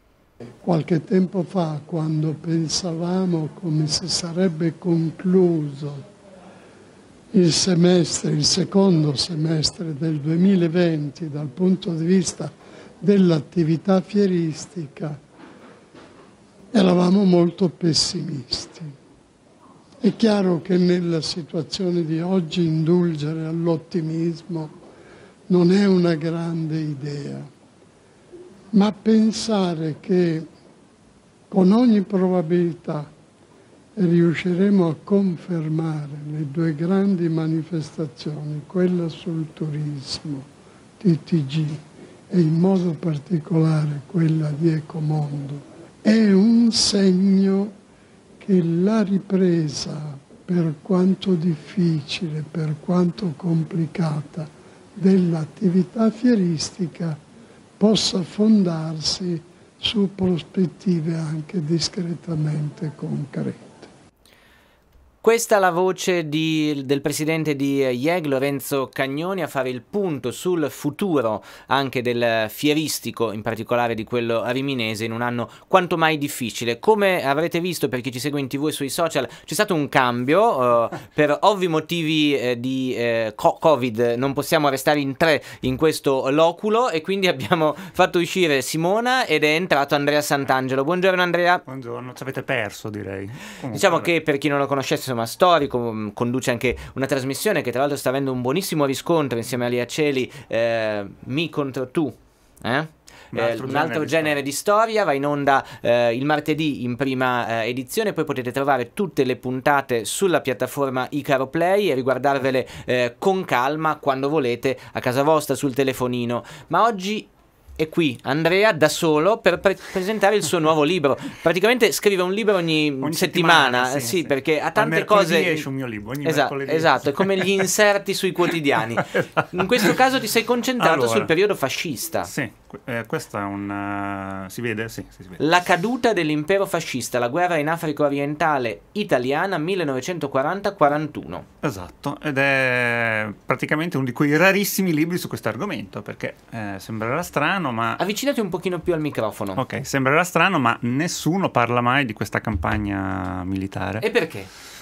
Qualche tempo fa, quando pensavamo come si sarebbe concluso il semestre, il secondo semestre del duemilaventi dal punto di vista dell'attività fieristica, eravamo molto pessimisti. È chiaro che nella situazione di oggi indulgere all'ottimismo non è una grande idea, ma pensare che con ogni probabilità riusciremo a confermare le due grandi manifestazioni, quella sul turismo, T T G, e in modo particolare quella di Ecomondo, è un segno che la ripresa, per quanto difficile, per quanto complicata, dell'attività fieristica possa fondarsi su prospettive anche discretamente concrete. Questa è la voce di- del presidente di Yeg, Lorenzo Cagnoni, a fare il punto sul futuro anche del fieristico, in particolare di quello riminese, in un anno quanto mai difficile. Come avrete visto per chi ci segue in tv e sui social, c'è stato un cambio, eh, per ovvi motivi eh, di eh, co- Covid non possiamo restare in tre in questo loculo e quindi abbiamo fatto uscire Simona ed è entrato Andrea Sant'Angelo. Buongiorno Andrea. Buongiorno, ci avete perso direi. Comunque, Diciamo vabbè. che per chi non lo conoscesse, insomma, storico, mh, conduce anche una trasmissione che tra l'altro sta avendo un buonissimo riscontro insieme a Lia Celi, eh, Mi contro tu, eh? Un Eh, altro un genere altro di genere di storia, va in onda eh, il martedì in prima eh, edizione, poi potete trovare tutte le puntate sulla piattaforma Icaro Play e riguardarvele eh, con calma quando volete a casa vostra sul telefonino. Ma oggi è qui Andrea da solo per pre- presentare il suo nuovo libro. Praticamente scrive un libro ogni, Ogni settimana, settimana, sì, sì, sì. perché ha Al tante mercoledì cose. esce un mio libro, ogni esatto, mercoledì. esatto, è come gli inserti sui quotidiani. In questo caso ti sei concentrato Allora, sul periodo fascista. Sì, que- eh, questa è un... uh, si vede? Sì, sì, si vede. La caduta dell'impero fascista, la guerra in Africa orientale italiana millenovecentoquaranta quarantuno. Esatto, ed è praticamente uno di quei rarissimi libri su questo argomento, perché eh, sembrerà strano, ma... Avvicinati un pochino più al microfono. Ok, sembrerà strano, ma nessuno parla mai di questa campagna militare. E perché?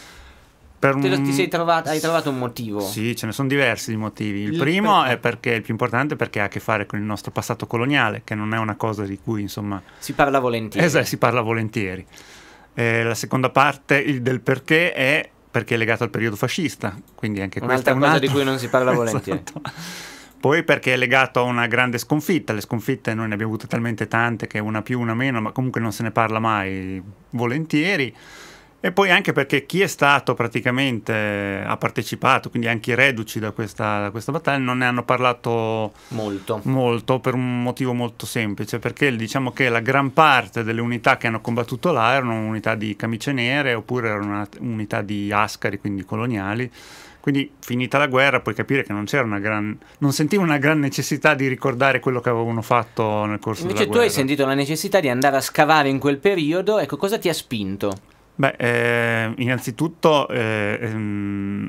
Per Te lo, un- ti sei trovato, hai trovato un motivo? Sì, ce ne sono diversi di motivi. Il, Il primo perché? è perché il più importante perché ha a che fare con il nostro passato coloniale, che non è una cosa di cui insomma Si parla volentieri. esatto, si parla volentieri. Eh, la seconda parte il del perché è perché è legato al periodo fascista, quindi anche Un'altra questa è cosa un altro... di cui non si parla volentieri. Esatto. poi perché è legato a una grande sconfitta. Le sconfitte noi ne abbiamo avute talmente tante che una più, una meno, ma comunque non se ne parla mai volentieri. E poi anche perché chi è stato praticamente, ha partecipato, quindi anche i reduci da questa, da questa battaglia, non ne hanno parlato molto. molto, per un motivo molto semplice, perché diciamo che la gran parte delle unità che hanno combattuto là erano unità di camicie nere oppure erano una, unità di ascari, quindi coloniali. Quindi finita la guerra puoi capire che non c'era una gran, non sentivo una gran necessità di ricordare quello che avevano fatto nel corso Invece della tu guerra. hai sentito la necessità di andare a scavare in quel periodo, ecco, cosa ti ha spinto? Beh, eh, innanzitutto eh, ehm,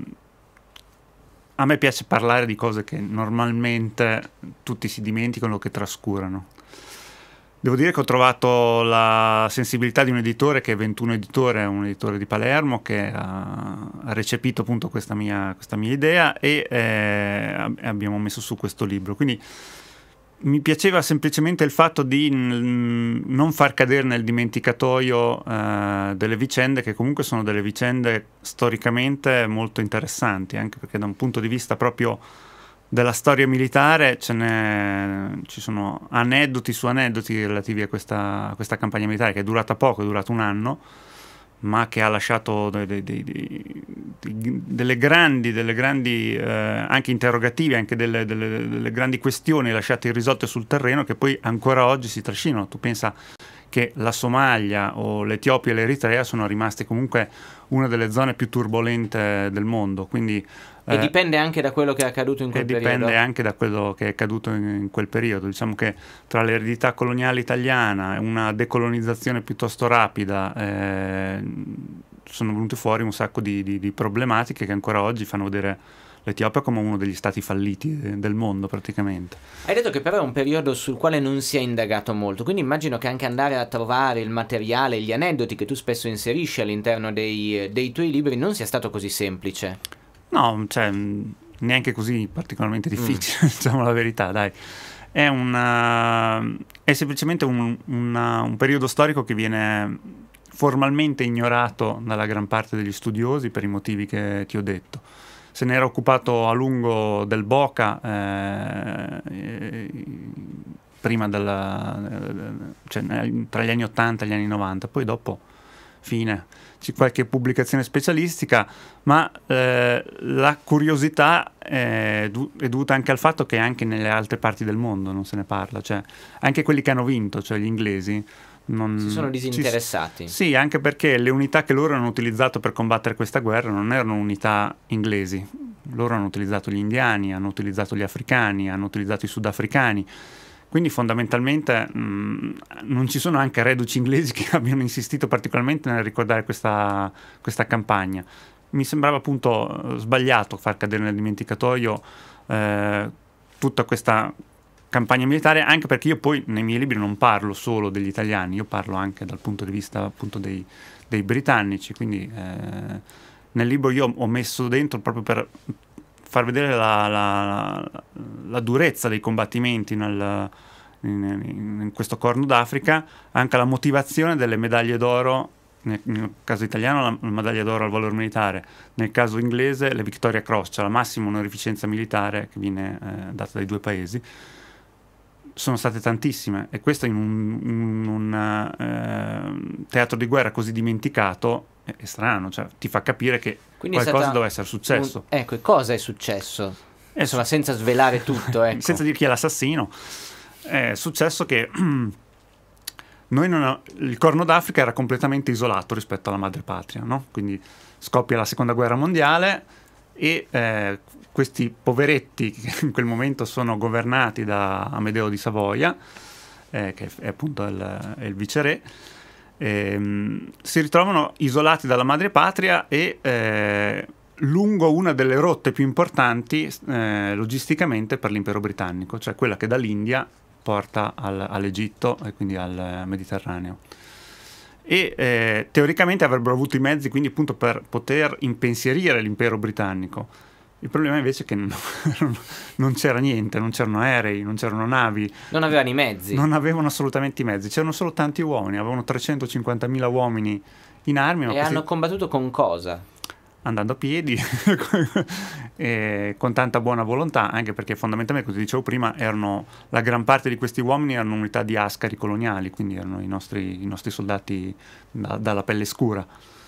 a me piace parlare di cose che normalmente tutti si dimenticano o che trascurano. Devo dire che ho trovato la sensibilità di un editore che è ventuno Editore, un editore di Palermo, che ha, ha recepito appunto questa mia, questa mia idea e eh, abbiamo messo su questo libro. Quindi mi piaceva semplicemente il fatto di n- non far cadere nel dimenticatoio eh, delle vicende che comunque sono delle vicende storicamente molto interessanti, anche perché da un punto di vista proprio della storia militare ce n'è, ci sono aneddoti su aneddoti relativi a questa, a questa campagna militare, che è durata poco, è durata un anno, ma che ha lasciato dei, dei, dei, dei, delle grandi, delle grandi eh, anche interrogativi, anche delle, delle, delle grandi questioni lasciate irrisolte sul terreno, che poi ancora oggi si trascinano. Tu pensa che la Somalia o l'Etiopia e l'Eritrea sono rimaste comunque una delle zone più turbolente del mondo, quindi E eh, dipende anche da quello che è accaduto in quel e periodo. dipende anche da quello che è accaduto in, in quel periodo. Diciamo che tra l'eredità coloniale italiana e una decolonizzazione piuttosto rapida eh, sono venute fuori un sacco di, di, di problematiche che ancora oggi fanno vedere l'Etiopia come uno degli stati falliti del mondo praticamente. Hai detto che però è un periodo sul quale non si è indagato molto, quindi immagino che anche andare a trovare il materiale, gli aneddoti che tu spesso inserisci all'interno dei, dei tuoi libri non sia stato così semplice. No, cioè, neanche così particolarmente difficile, mm. diciamo la verità, dai. È, una, è semplicemente un, una, un periodo storico che viene formalmente ignorato dalla gran parte degli studiosi per i motivi che ti ho detto. Se ne era occupato a lungo del Boca, eh, prima della, cioè, tra gli anni ottanta e gli anni novanta, poi dopo fine. C'è qualche pubblicazione specialistica, ma eh, la curiosità è, du- è dovuta anche al fatto che anche nelle altre parti del mondo non se ne parla, cioè anche quelli che hanno vinto, cioè gli inglesi, non si sono disinteressati. Ci, sì, anche perché le unità che loro hanno utilizzato per combattere questa guerra non erano unità inglesi, loro hanno utilizzato gli indiani, hanno utilizzato gli africani, hanno utilizzato i sudafricani. Quindi fondamentalmente mh, non ci sono anche reduci inglesi che abbiano insistito particolarmente nel ricordare questa, questa campagna. Mi sembrava appunto sbagliato far cadere nel dimenticatoio eh, tutta questa campagna militare, anche perché io poi nei miei libri non parlo solo degli italiani, io parlo anche dal punto di vista appunto dei, dei britannici, quindi eh, nel libro io ho messo dentro proprio per far vedere la, la, la durezza dei combattimenti nel, in, in questo Corno d'Africa, anche la motivazione delle medaglie d'oro, nel, nel caso italiano la, la medaglia d'oro al valor militare, nel caso inglese le Victoria Cross, cioè la massima onorificenza militare che viene eh, data dai due paesi. Sono state tantissime, e questo in un, in un uh, teatro di guerra così dimenticato è, è strano, cioè ti fa capire che quindi qualcosa deve essere successo. Un, ecco, e cosa è successo? È Insomma, su- senza svelare tutto, ecco. senza dire chi è l'assassino, è successo che noi non ho, il Corno d'Africa era completamente isolato rispetto alla madrepatria, no? Quindi scoppia la seconda guerra mondiale e eh, questi poveretti che in quel momento sono governati da Amedeo di Savoia, eh, che è appunto il, è il viceré, ehm, si ritrovano isolati dalla madrepatria e eh, lungo una delle rotte più importanti eh, logisticamente per l'impero britannico, cioè quella che dall'India porta al, all'Egitto e quindi al Mediterraneo. E eh, teoricamente avrebbero avuto i mezzi quindi appunto per poter impensierire l'impero britannico. Il problema invece è che non, non c'era niente, non c'erano aerei, non c'erano navi. Non avevano i mezzi. Non avevano assolutamente i mezzi, c'erano solo tanti uomini, avevano trecentocinquantamila uomini in armi. Ma e questi... hanno combattuto con cosa? andando a piedi e con tanta buona volontà, anche perché fondamentalmente, come dicevo prima, erano, la gran parte di questi uomini erano unità di ascari coloniali, quindi erano i nostri, i nostri soldati da, dalla pelle scura.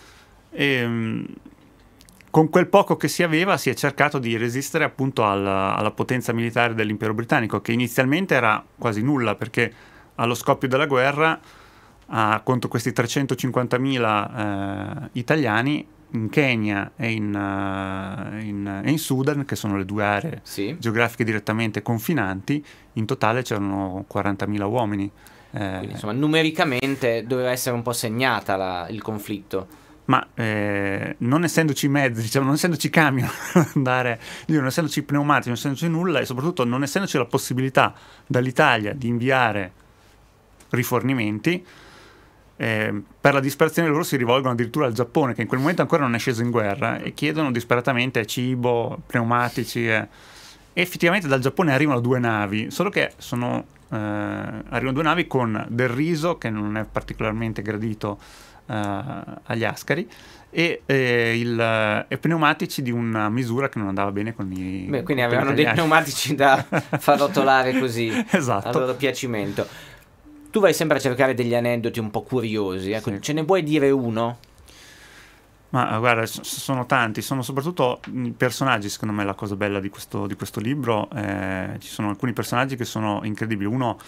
E, con quel poco che si aveva si è cercato di resistere appunto alla, alla potenza militare dell'impero britannico, che inizialmente era quasi nulla, perché allo scoppio della guerra, ah, contro questi trecentocinquantamila eh, italiani, in Kenya e in, uh, in, e in Sudan, che sono le due aree sì. geografiche direttamente confinanti, in totale c'erano quarantamila uomini. Eh, Quindi, insomma, numericamente doveva essere un po' segnata la, il conflitto. Ma eh, non essendoci mezzi, diciamo, non essendoci camion, andare, non essendoci pneumatici, non essendoci nulla, e soprattutto non essendoci la possibilità dall'Italia di inviare rifornimenti, Eh, per la disperazione loro si rivolgono addirittura al Giappone, che in quel momento ancora non è sceso in guerra, e chiedono disperatamente cibo, pneumatici, eh. e effettivamente dal Giappone arrivano due navi, solo che sono, eh, arrivano due navi con del riso che non è particolarmente gradito eh, agli ascari, e, eh, il, e pneumatici di una misura che non andava bene con i Beh, quindi con avevano gli dei italiani. pneumatici da far rotolare così Esatto. a loro piacimento. Tu vai sempre a cercare degli aneddoti un po' curiosi, ecco. Sì. Ce ne vuoi dire uno? Ma guarda, sono tanti, sono soprattutto i personaggi, secondo me, la cosa bella di questo, di questo libro. Eh, ci sono alcuni personaggi che sono incredibili. Uno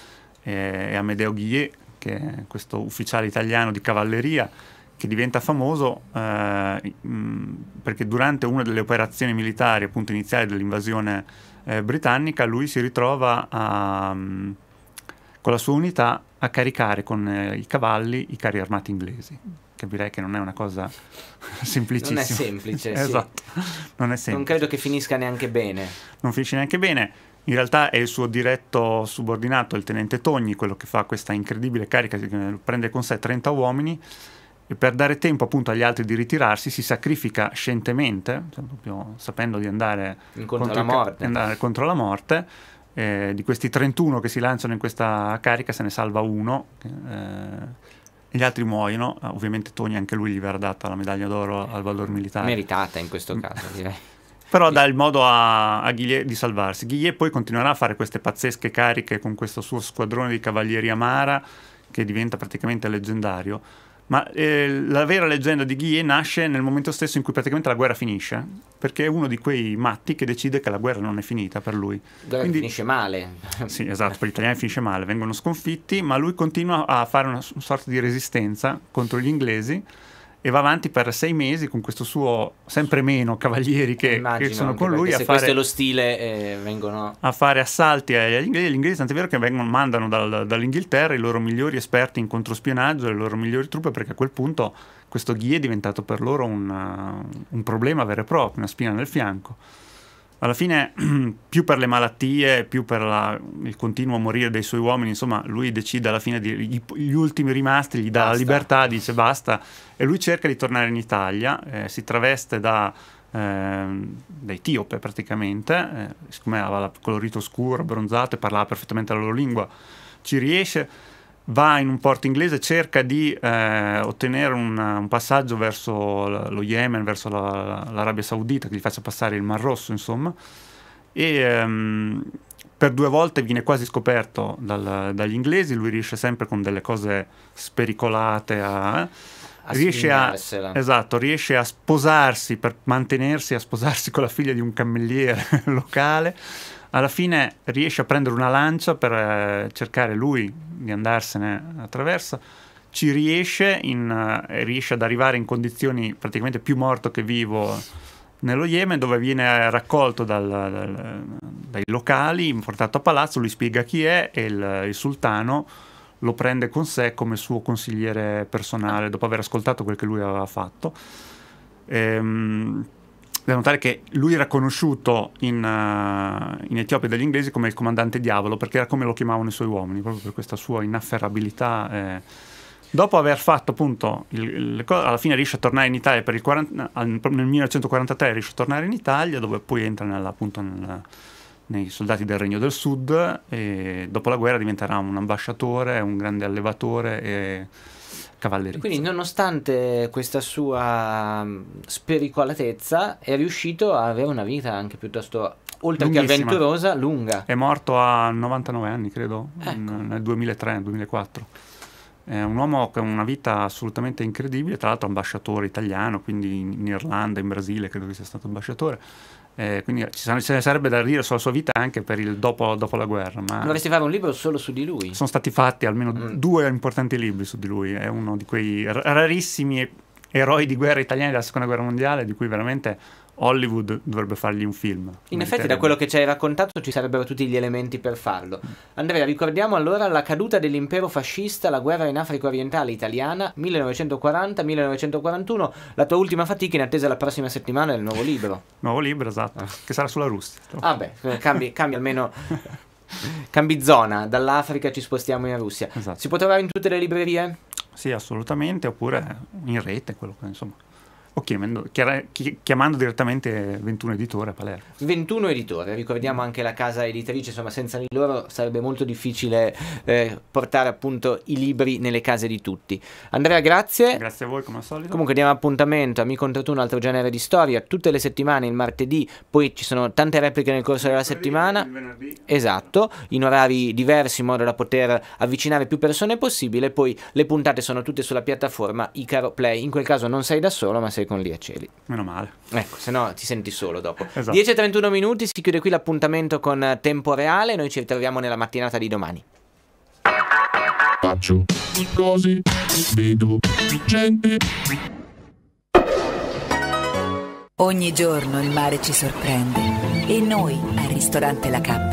è Amedeo Guillet, che è questo ufficiale italiano di cavalleria, che diventa famoso eh, mh, perché durante una delle operazioni militari appunto iniziali dell'invasione eh, britannica, lui si ritrova a, mh, con la sua unità a caricare con eh, i cavalli i carri armati inglesi. Capirei che non è una cosa semplicissima. Non è semplice, sì. Esatto, non è semplice. Non credo che finisca neanche bene. Non finisce neanche bene. In realtà è il suo diretto subordinato, il tenente Togni, quello che fa questa incredibile carica, prende con sé trenta uomini, e per dare tempo appunto agli altri di ritirarsi si sacrifica scientemente, cioè proprio sapendo di andare incontro contro, alla morte. andare contro la morte. Eh, di questi trentuno che si lanciano in questa carica se ne salva uno, eh, e gli altri muoiono. Ovviamente Togni, anche lui gli verrà data la medaglia d'oro al valor militare. Meritata in questo caso, direi. Però dà il modo a, a Guillet di salvarsi. Guillet poi continuerà a fare queste pazzesche cariche con questo suo squadrone di cavalleria Mara, che diventa praticamente leggendario. Ma eh, la vera leggenda di Guillet nasce nel momento stesso in cui praticamente la guerra finisce, perché è uno di quei matti che decide che la guerra non è finita per lui. Quindi finisce male. Sì, esatto, per gli italiani finisce male, vengono sconfitti, ma lui continua a fare una sorta di resistenza contro gli inglesi e va avanti per sei mesi con questo suo sempre meno cavalieri che, Immagino, che sono anche con lui se a questo fare, è lo stile, eh, vengono a fare assalti agli inglesi. Gli inglesi, tant'è vero che vengono, mandano dal, dall'Inghilterra i loro migliori esperti in controspionaggio, le loro migliori truppe, perché a quel punto questo Guillet è diventato per loro un, un problema vero e proprio, una spina nel fianco. Alla fine, più per le malattie, più per la, il continuo morire dei suoi uomini, insomma, lui decide alla fine di gli, gli ultimi rimasti, gli dà Basta. la libertà, dice basta, e lui cerca di tornare in Italia, eh, si traveste da, eh, da etiope praticamente, eh, siccome aveva il colorito scuro, bronzato e parlava perfettamente la loro lingua, ci riesce. Va in un porto inglese, cerca di eh, ottenere un, un passaggio verso lo Yemen, verso la, l'Arabia Saudita, che gli faccia passare il Mar Rosso, insomma, e ehm, per due volte viene quasi scoperto dal, dagli inglesi. Lui riesce sempre con delle cose spericolate a... a riesce a, spingersela. esatto, riesce a sposarsi, per mantenersi, a sposarsi con la figlia di un cammelliere locale. Alla fine riesce a prendere una lancia per eh, cercare lui di andarsene attraverso, ci riesce, in, eh, riesce ad arrivare in condizioni praticamente più morto che vivo nello Yemen, dove viene raccolto dal, dal, dai locali, portato a palazzo. Lui spiega chi è e il, il sultano lo prende con sé come suo consigliere personale dopo aver ascoltato quel che lui aveva fatto. Ehm, da notare che lui era conosciuto in, uh, in Etiopia dagli inglesi come il comandante diavolo, perché era come lo chiamavano i suoi uomini, proprio per questa sua inafferrabilità. Eh. Dopo aver fatto appunto il, il, alla fine riesce a tornare in Italia per il quaranta, nel millenovecentoquarantatré riesce a tornare in Italia, dove poi entra nella, appunto nella, nei soldati del Regno del Sud, e dopo la guerra diventerà un ambasciatore, un grande allevatore e cavallerizza. Quindi nonostante questa sua spericolatezza è riuscito a avere una vita anche piuttosto, oltre che avventurosa, lunga. È morto a novantanove anni, credo, ecco. nel duemilatré, nel duemilaquattro. È un uomo che ha una vita assolutamente incredibile, tra l'altro ambasciatore italiano, quindi in Irlanda, in Brasile credo che sia stato ambasciatore. Eh, quindi ci sarebbe da dire sulla sua vita anche per il dopo, dopo la guerra. Ma dovresti fare un libro solo su di lui. Sono stati fatti almeno mm. due importanti libri su di lui. È uno di quei rarissimi eroi di guerra italiani della seconda guerra mondiale, di cui veramente Hollywood dovrebbe fargli un film. In effetti, da quello che ci hai raccontato, ci sarebbero tutti gli elementi per farlo. Andrea, ricordiamo allora la caduta dell'impero fascista, la guerra in Africa orientale italiana, millenovecentoquaranta millenovecentoquarantuno, la tua ultima fatica in attesa la prossima settimana del nuovo libro. Nuovo libro, esatto, che sarà sulla Russia. Ah beh, cambi, cambi almeno... cambi zona, dall'Africa ci spostiamo in Russia. Esatto. Si può trovare in tutte le librerie? Sì, assolutamente, oppure in rete, quello che insomma... o chiamando, chiamando direttamente ventuno Editore a Palermo. ventuno Editore, ricordiamo anche la casa editrice, insomma senza di loro sarebbe molto difficile eh, portare appunto i libri nelle case di tutti. Andrea, grazie. Grazie a voi come al solito. Comunque diamo appuntamento a Mi contro tu, un altro genere di storia, tutte le settimane il martedì, poi ci sono tante repliche nel corso della settimana. Il venerdì. Esatto, in orari diversi in modo da poter avvicinare più persone possibile, poi le puntate sono tutte sulla piattaforma Icaro Play, in quel caso non sei da solo ma sei con Liacelli. Meno male. Ecco, se no ti senti solo dopo. Esatto. dieci e trentuno minuti, si chiude qui l'appuntamento con Tempo Reale, noi ci ritroviamo nella mattinata di domani. Faccio così, vedo gente. Ogni giorno il mare ci sorprende e noi al ristorante La Cappa